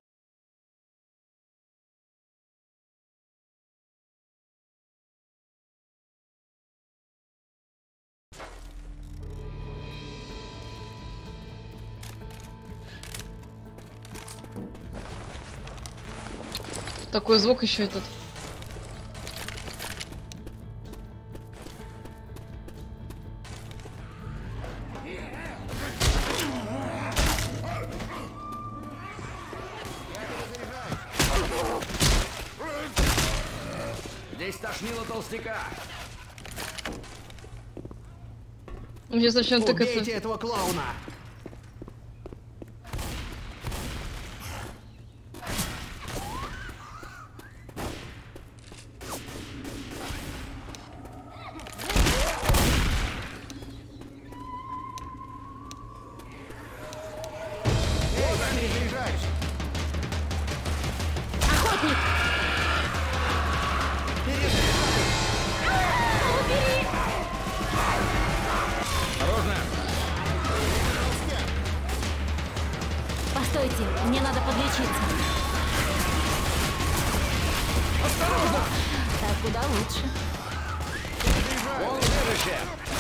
Такой звук еще этот. Здесь тошнило толстяка. Он сейчас начнет тыкаться. Убейте этого клоуна! Охотник! Осторожно! Постойте, мне надо подлечиться. Осторожно! Так куда лучше. Вон убежище!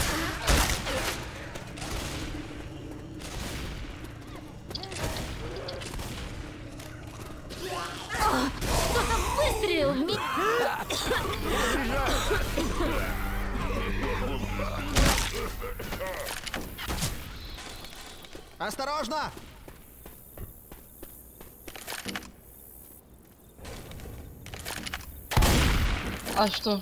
Кто-то выстрелил в меня. Осторожно! А что?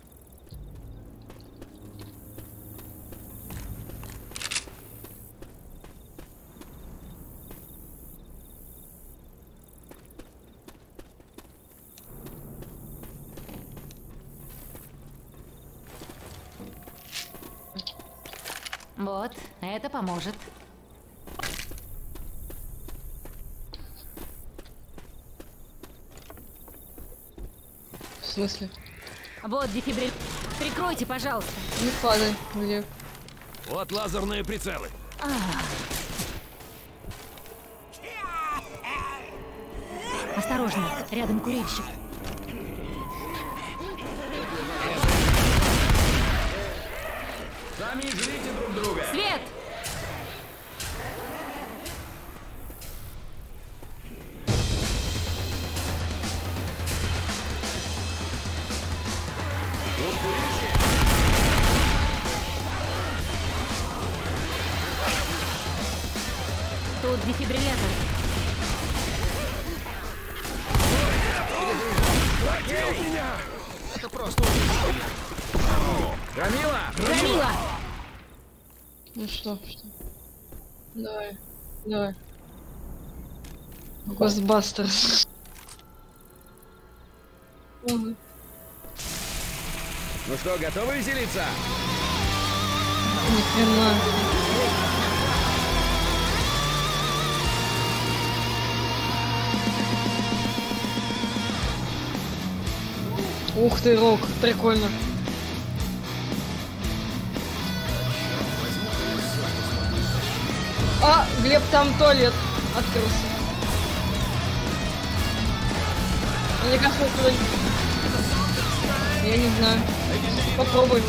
Вот, это поможет. В смысле? Вот дефибриль. Прикройте, пожалуйста. Не падай, где? Вот лазерные прицелы. Осторожно, рядом курильщик. Сами жрите друг друга! Свет! Тут дефибриллятор. Это просто убийство. Громила! Громила! Ну что, что? Давай, давай. Госбастер. Ну что, готовы веселиться? Ни хрена. Ух ты, Рок, прикольно. А, Глеб, там туалет открылся. Мне кажется, туалет. Я не знаю. Попробуй.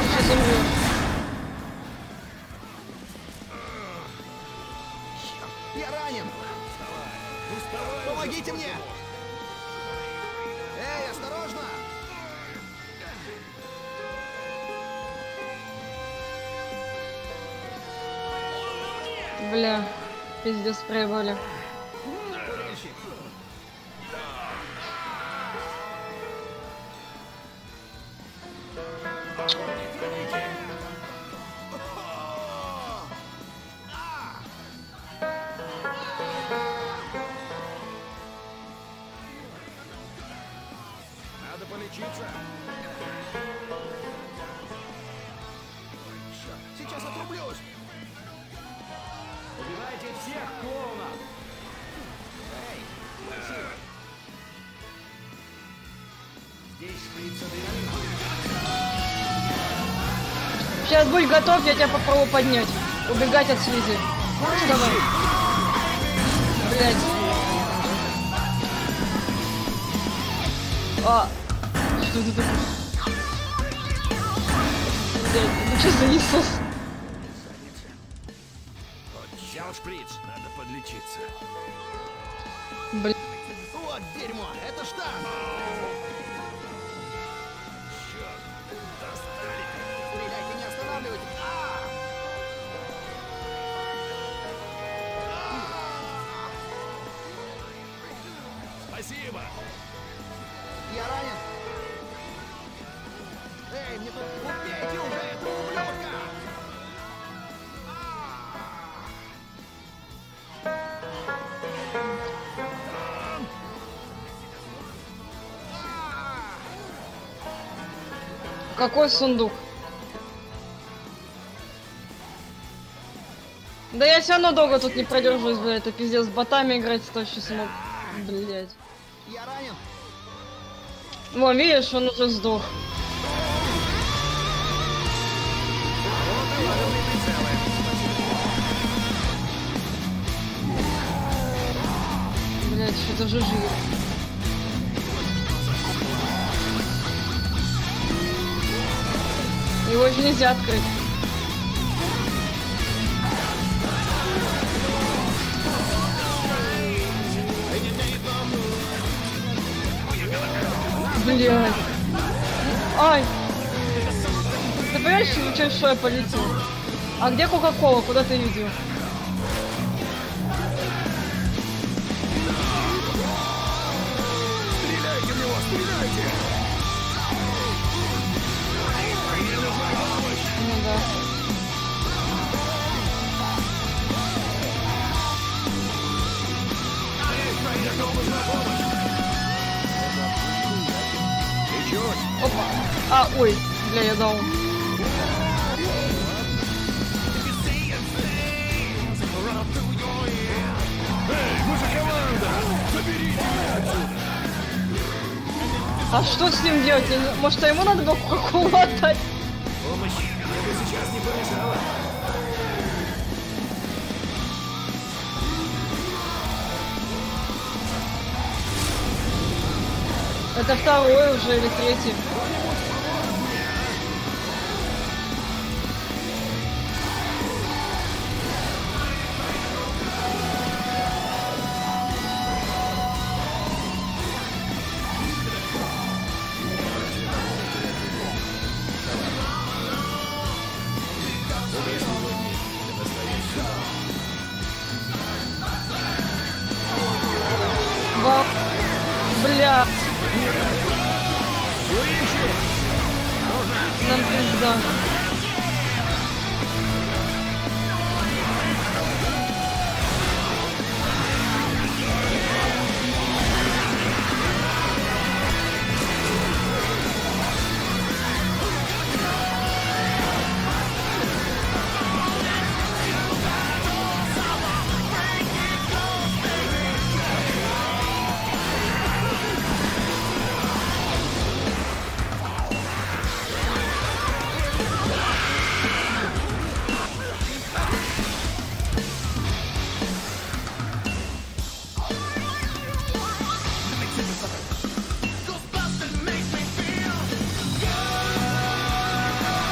сейчас умрешь. Я ранен! Помогите мне! Эй, осторожно! Бля, пиздец, проебали. Надо полечиться. Сейчас отрублюсь! Убивайте всех клоунов! Эй, спасибо! Здесь шприц адреналина. Сейчас будь готов, я тебя попробую поднять. Убегать от слизи. Вставай. Блять. А. Что это такое? Блять, ну что за Иисус? Взял шприц. Надо подлечиться. Блять. Вот дерьмо! Это штанг! Стреляйте, не останавливайтесь! А! Спасибо. Я ранен! Эй, мне тут убейте уже этого ублюдка! Какой сундук? Да я все равно долго тут не продержусь, блядь. Это пиздец, с ботами играть точно смог. Блядь. Я ранен! Вон, видишь, он уже сдох. Блядь, что-то же жив. Его же нельзя открыть. Блядь. Ай. Ты понимаешь, через что я полетел? А где Кока-Кола? Куда ты видел? Стреляйте в него, стреляйте! Ну да. Опа. А, ой, бля, я дал. Эй, мы же команда! Заберите меня отсюда! А что с ним делать? Я не- Может, ему надо было Кока-Колу отдать? Помощь мне бы сейчас не помешала. Это второй уже или третий. Ва- Бля. Нам пизда.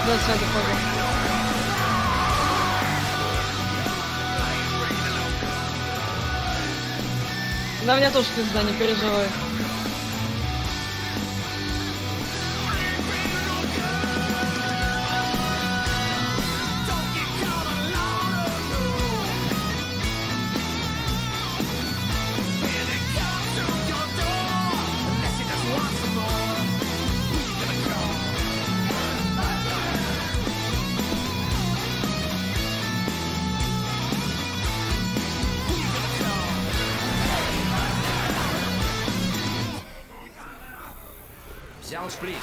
Да, сяду, пойду. Да, у меня тоже пизда, не переживай. Взял шприц.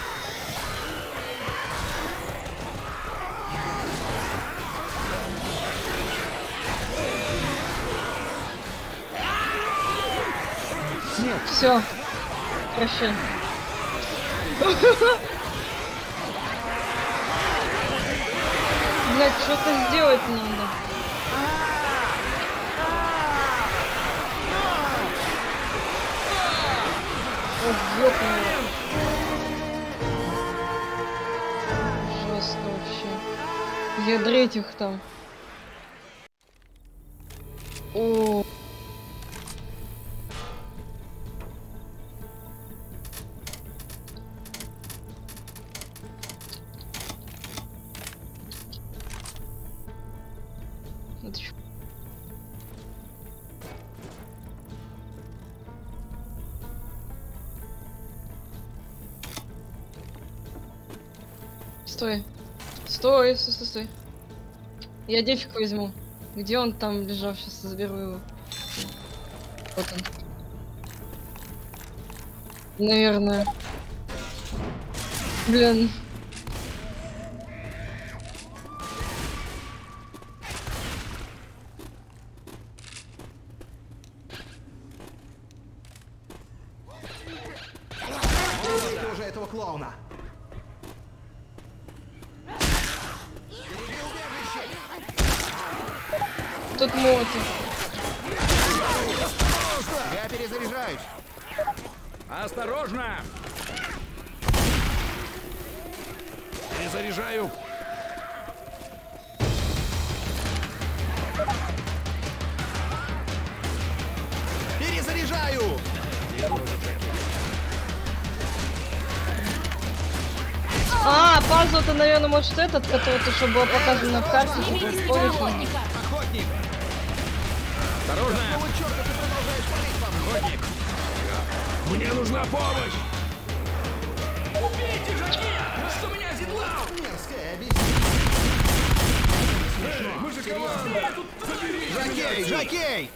Нет, все. Прощай. Блять, что-то сделать надо. Ох, ёпнуло. Жестко вообще. Ядрить их там. О. Это чё? Стой. Стой, стой, стой, стой. Я дефик возьму. Где он там лежал? Сейчас заберу его. Вот он. Наверное. Блин. Убейте уже этого клоуна. Тут мотик. Я перезаряжаюсь. Осторожно! Перезаряжаю. Перезаряжаю! А, пазл это, наверное, может этот, который то, было показано в карте. Не видите Помнишь? охотника! Охотник! Осторожно! Какого черта ты продолжаешь палить по мне? Охотник! Мне нужна помощь! Убейте Жаки! Что меня оседлал? Мерзкая обезьяна. Мы же команда! Жакей! Жакей!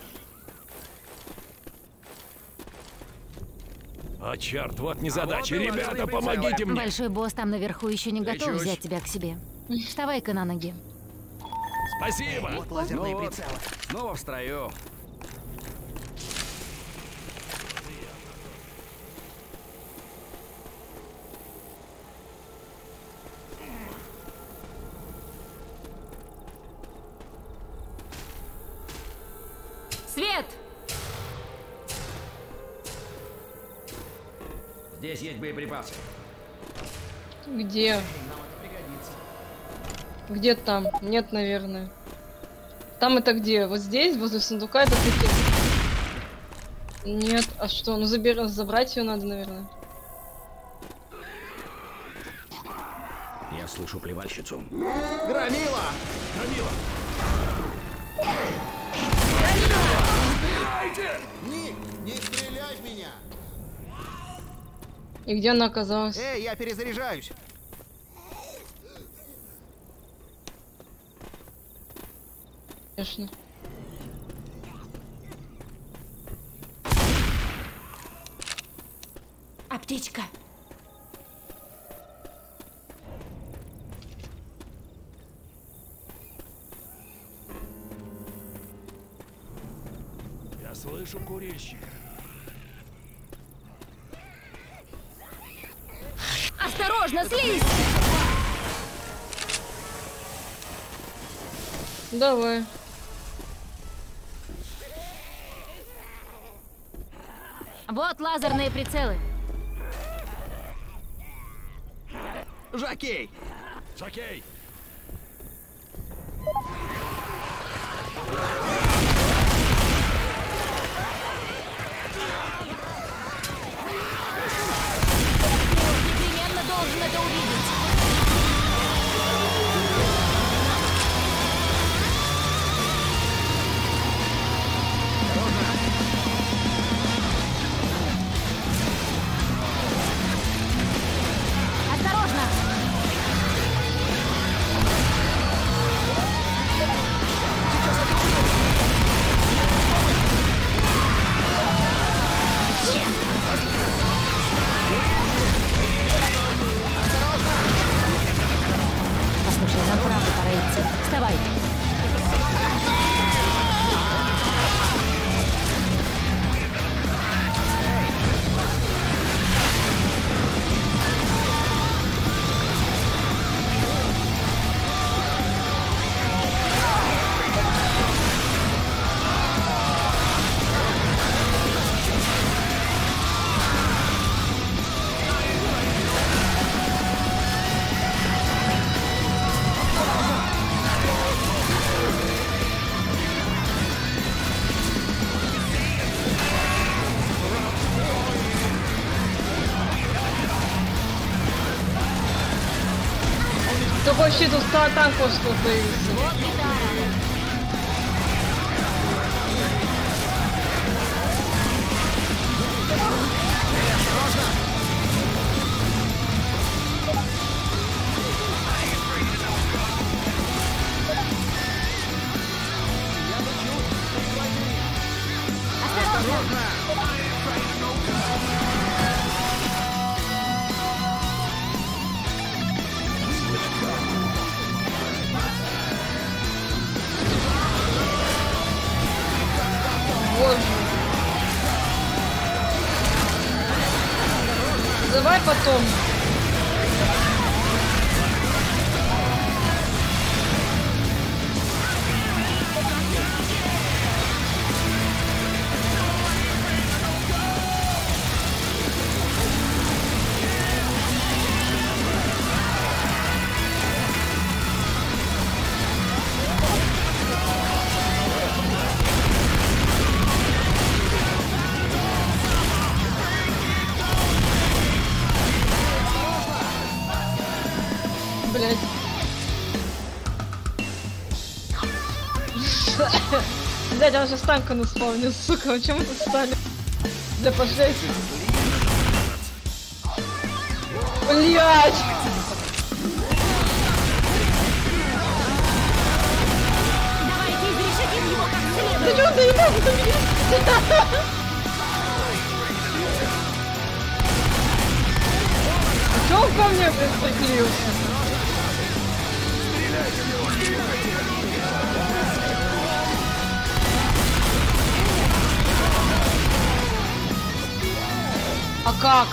А черт, вот незадача. Вот и Ребята, лазерный помогите прицел. мне! Большой босс там наверху еще не готов Лечусь. взять тебя к себе. Вставай-ка на ноги. Спасибо! Вот лазерные Ну вот, прицелы. снова в строю. Свет! Здесь есть боеприпасы. Где? Где там? Нет, наверное. Там это где? Вот здесь, возле сундука, это такие. Нет, а что? Ну забер... забрать ее надо, наверное. Я слышу плевальщицу. Громила! Громила! Ник, не стреляй в меня! И где она оказалась? Эй, я перезаряжаюсь! Конечно. Аптечка. Я слышу курильщика. Осторожно, слизь! Давай. Вот лазерные прицелы. Жакей! Жокей! Непременно должен это увидеть. Осторожно! Послушай, нам правда пора идти. Вставай. Такой щит у ста танков что появился. Вот гитара. Боже. Давай потом. Блять. Блять, он сейчас танка наспавнил, сука, о чем это стали? Да пошли. Блять! Давайте изрешетим его как следует. Да чё ты ебал-то меня? А чё он ко мне, блядь, приклеился? А как?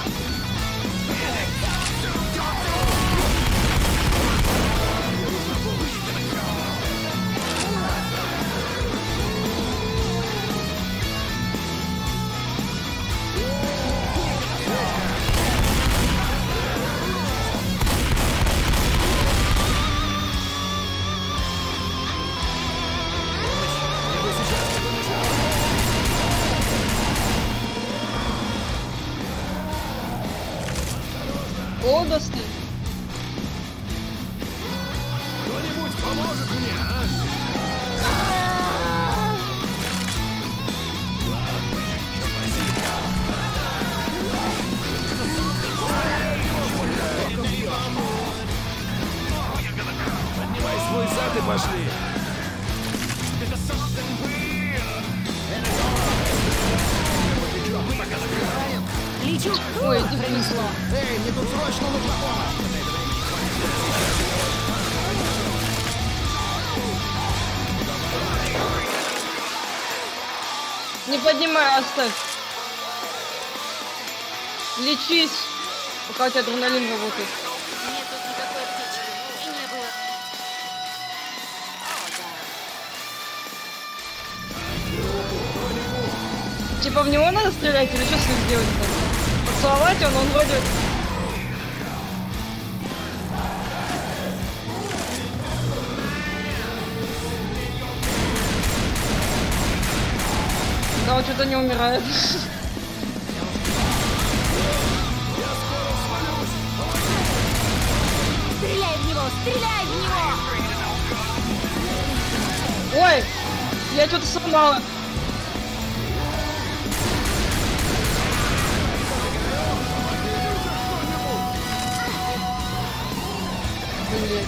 Области. Кто-нибудь поможет мне, а? Поднимай свой зад и пошли. Лечу. Ой, Ух, пронесло. Эй, мне тут срочно нужна помощь! Не поднимай, оставь. Лечись, пока у тебя адреналин работает. Нет тут никакой птички. И не было. О, да. Типа в него надо стрелять или что с ним делать-то? Поцеловать он, он вроде... О, что-то не умирает. Стреляй в него! Стреляй в него! Ой! Я что-то сломала. Блин.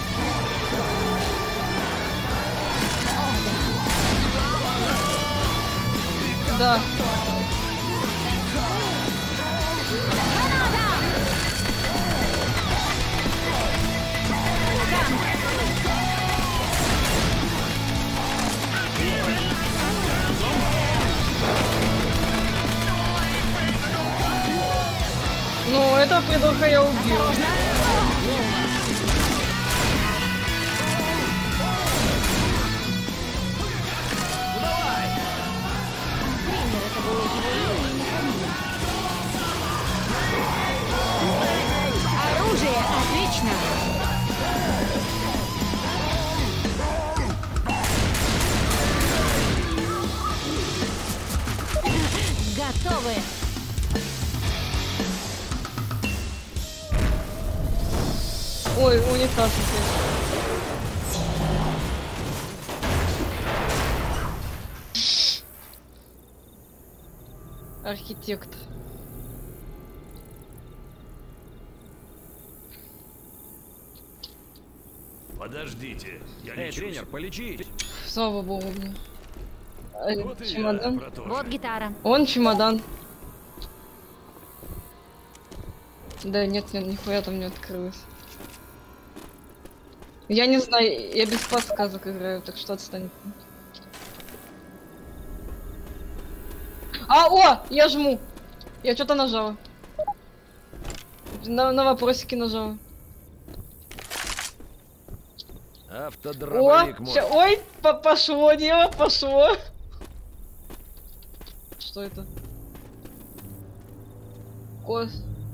Да. Ну, этого придурка я убила. Оружие отлично! Готовы! Ой, унитаз здесь. Архитектор. Подождите, я Эй, лечусь. тренер, полечи. Слава богу, блин. А, Вот и я чемодан. про то же. Вот гитара. Вон чемодан. Да нет, нет, нихуя там не открылось. Я не знаю, я без подсказок играю, так что отстань. А, о, я жму. Я что-то нажала. На, на вопросики нажала. Автодробовик О, мой. ща- ой, по пошло дело, пошло. Что это? Кос.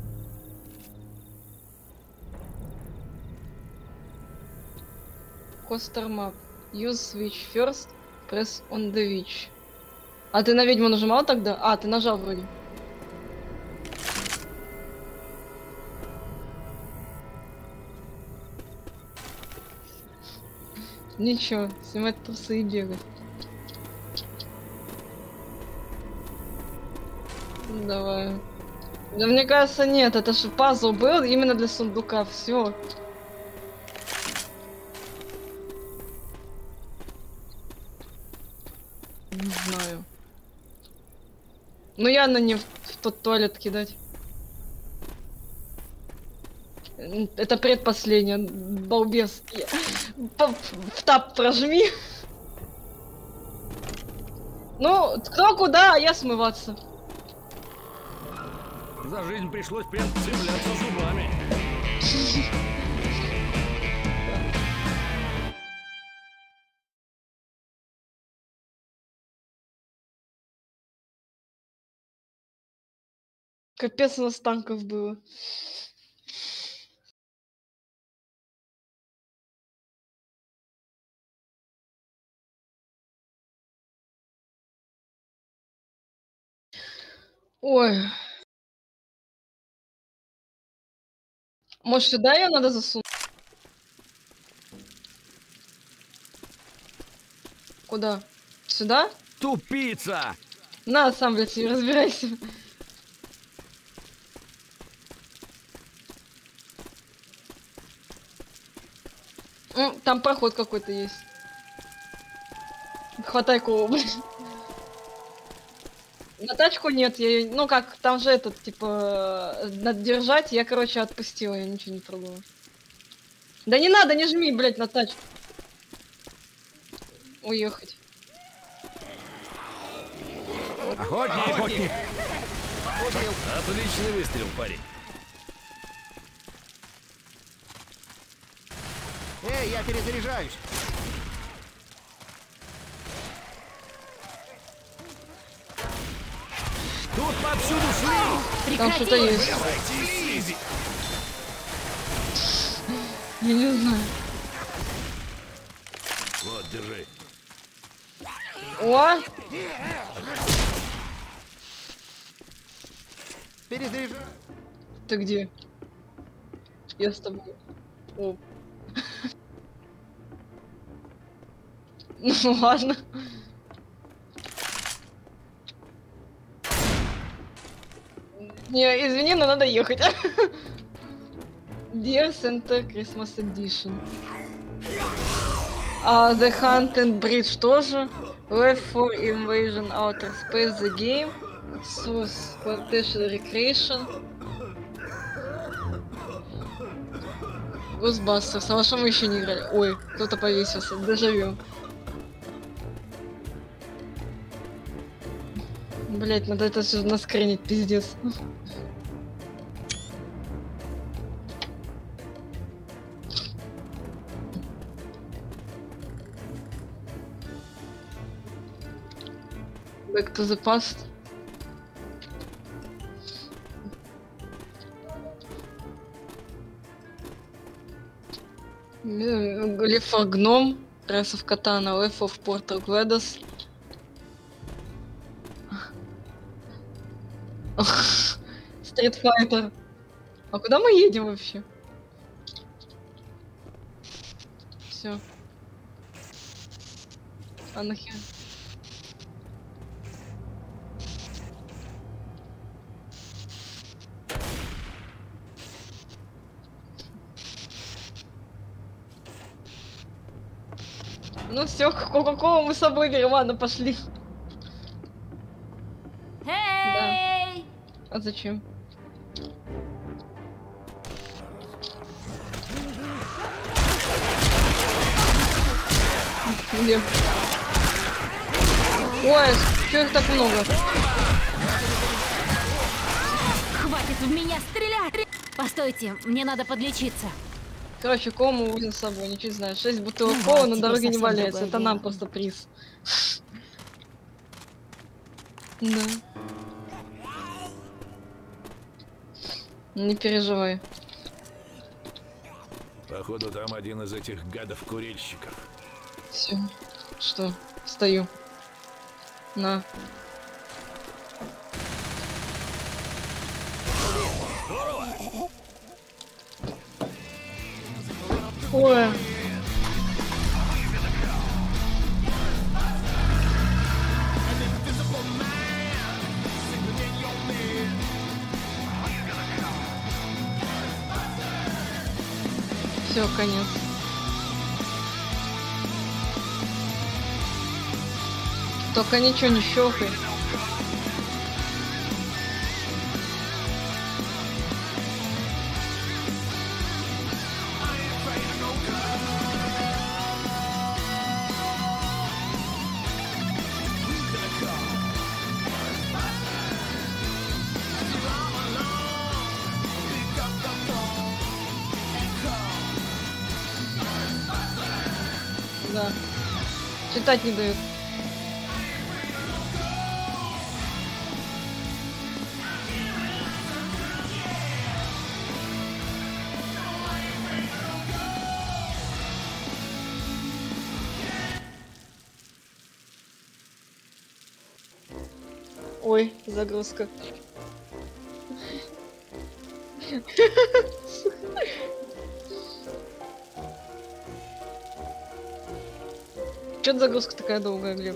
Coaster map. Use switch first, press on the witch. А ты на ведьму нажимал тогда? А, ты нажал вроде. Ничего, снимать трусы и бегать. Давай. Да мне кажется, нет, это же пазл был именно для сундука, все. Не знаю. Ну явно не в, в тот туалет кидать. М, Это предпоследнее, балбес. Я- по- В тап прожми. Ну, кто куда, а я смываться. За жизнь пришлось прям цепляться зубами. Капец у нас танков было. Ой. Может, сюда ее надо засунуть? Куда? Сюда? Тупица! На, сам, блядь, не разбирайся. М, Там проход какой-то есть. Хватай колу, блядь. На тачку нет, я её- ну как, там же этот, типа, э, надо держать, я, короче, отпустила, я ничего не трогала. Да не надо, не жми, блядь, на тачку. Уехать. Охотник! Охотник! Отличный выстрел, парень. Эй, я перезаряжаюсь. Тут повсюду шли! Там что-то есть. Я не знаю. Вот, держи. О! Перезаряжай. Ты где? Я с тобой. О. Ну ладно. Не, извини, но надо ехать. Dear Center Christmas Edition. А The Hunt and Bridge тоже. Left for Invasion Outer Space The Game. Source Plantation Recreation. Ghostbusters. А во что мы еще не играли? Ой, кто-то повесился. Дежавю. Блять, надо это все наскринить, пиздец. Back to the past. Left for Gnome, Rise of Katana, Left of Portal GLaDOS. Street Fighter. А куда мы едем вообще? Все. А нахер? Ну все, Кока-Колу мы с собой берем, ладно, пошли. Эй! А зачем? Где? Ой, чё их так много? Хватит в меня стрелять! Постойте, мне надо подлечиться. Короче, колу мы возим с собой, ничего не знаю. шесть бутылок Ну, колы вот, на теперь дороге не совсем валяется, другое это дело. нам просто приз. Да. Не переживай. Походу, там один из этих гадов-курильщиков. Все. Что? Встаю. На. Ой. Все, конец. Только ничего не щелкай. Да. Читать не дают. Ой, загрузка. Чё загрузка такая долгая, Глеб?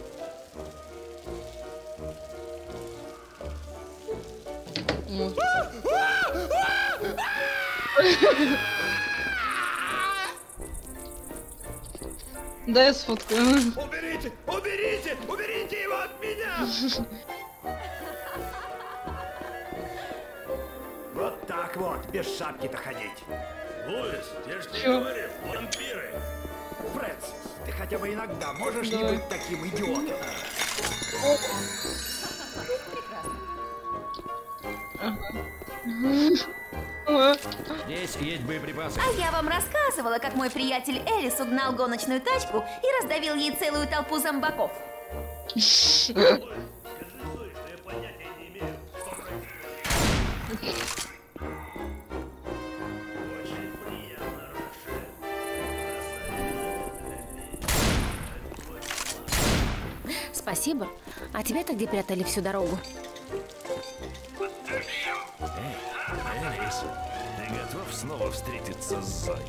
Ну. Да, я сфоткаю. Уберите! Уберите! Уберите его от меня! Вот так вот, без шапки-то ходить. Луис, я ж тебе Чё? говорил, вампиры! Фрэнсис, ты хотя бы иногда можешь Да. не быть таким идиотом? Здесь есть боеприпасы. А я вам рассказывала, как мой приятель Элис угнал гоночную тачку и раздавил ей целую толпу зомбаков. Скажи, Луис, что я понятия не имею, что происходит. Очень приятно, Раша. Спасибо. А тебя-то где прятали всю дорогу? Подожди! снова встретиться с Зой.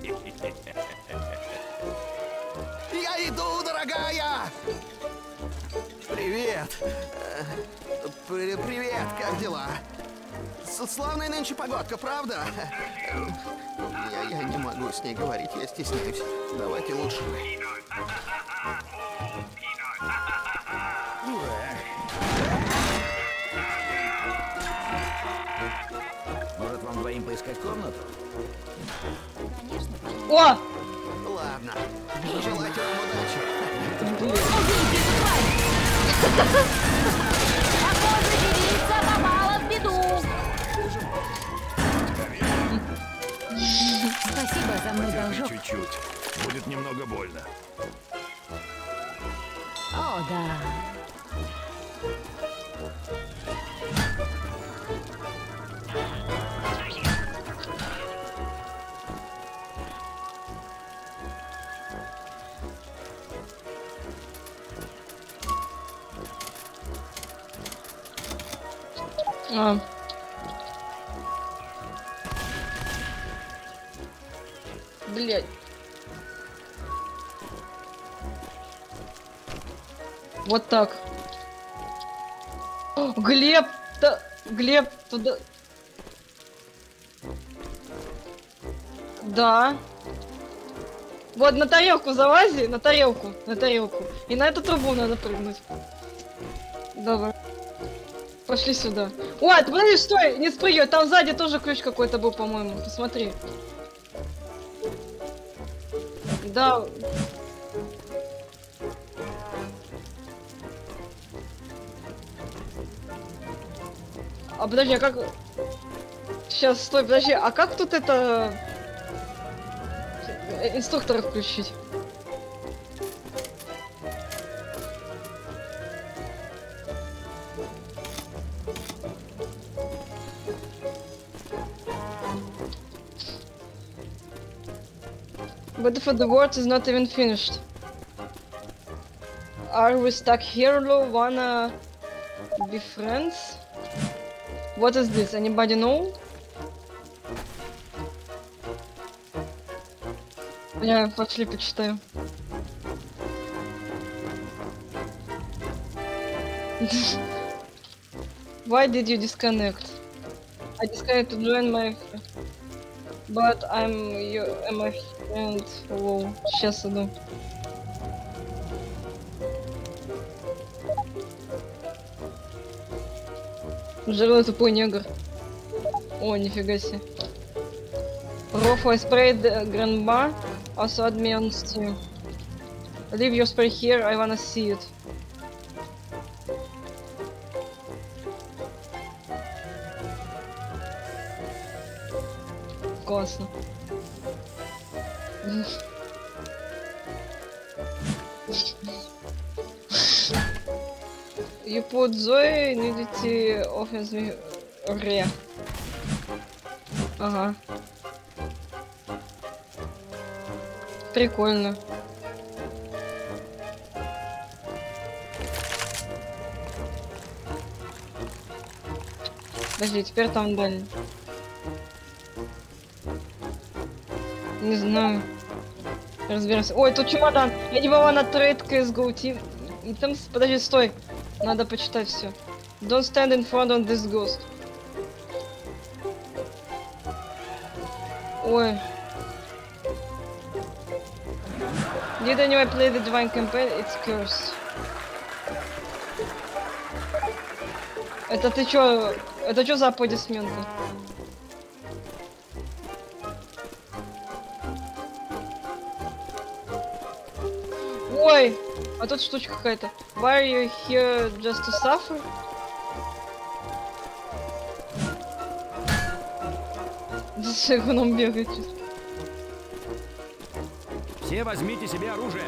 Я иду, дорогая! Привет! Э, при- Привет, как дела? С- Славная нынче погодка, правда? Э, Я, я не могу с ней говорить, я стесняюсь. Давайте лучше. Может, вам двоим поискать комнату? О! Ладно. Желайте вам удачи. Похоже, девица попала в беду. Спасибо за мой должок. Чуть-чуть. Будет немного больно. О, да. А. Блять. Вот так. О, Глеб, да, Глеб, туда. Да. Вот на тарелку залази, на тарелку, на тарелку. И на эту трубу надо прыгнуть. Давай. Пошли сюда. Ой, ты подожди, стой, не спрыгивай, там сзади тоже ключ какой-то был, по-моему. Посмотри. Да. А подожди, а как... Сейчас, стой, подожди, а как тут это... э, инструктора включить? But if the world is not even finished. Are we stuck here, Lo? Wanna be friends? What is this? Anybody know? Я пошли почитаю. Why did you disconnect? I disconnected to join my... But I'm you, am my friend. Hello. Сейчас иду. Жирный тупой негр. О, нифига себе. Rough I sprayed the grandma. Also add me on Steam. Leave your spray here, I wanna see it. Классно. You put Zoe nudity offers me re. Ага. Прикольно. Подожди, теперь там дальше. Не знаю. Разберемся. Ой, тут чемодан. Я не была на трейд си эс го Team. И там... Подожди, стой. Надо почитать все. Don't stand in front of this ghost. Ой. Did anyone play the Divine Campaign? It's cursed. Это ты чё? Это чё за аплодисменты? Ой! А тут штучка какая-то. Why are you here just to suffer? Зачем он бегает? Все возьмите себе оружие.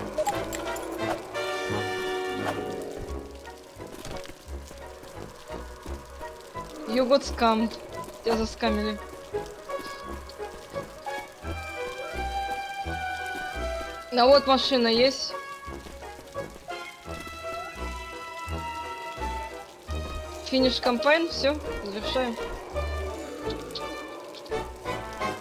You got scammed. Тебя заскамили. А вот машина есть. Финиш кампайн, все, завершаем.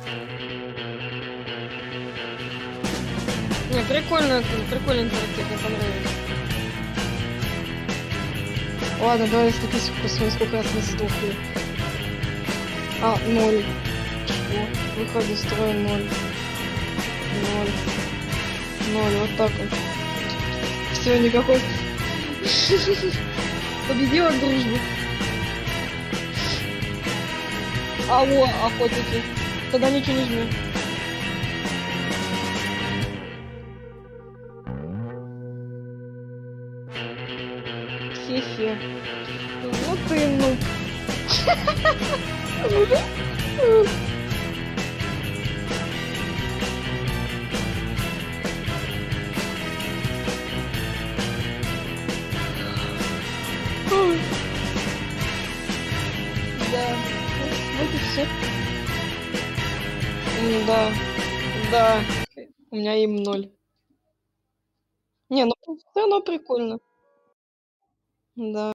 Не, прикольно, прикольный интерактив, мне понравилось. Ладно, давай статистику посмотрим, сколько раз мы сдохли. А, ноль. О, выход из строя ноль. Ноль. Ноль, вот так вот. Все, никакой. Победила дружбу. А, о, охотники. Тогда ничего не жмем. Хе-хе. Ну ты, ну. Да. Вот и все. Да. Да. У меня им ноль. Не, ну все равно прикольно. Да.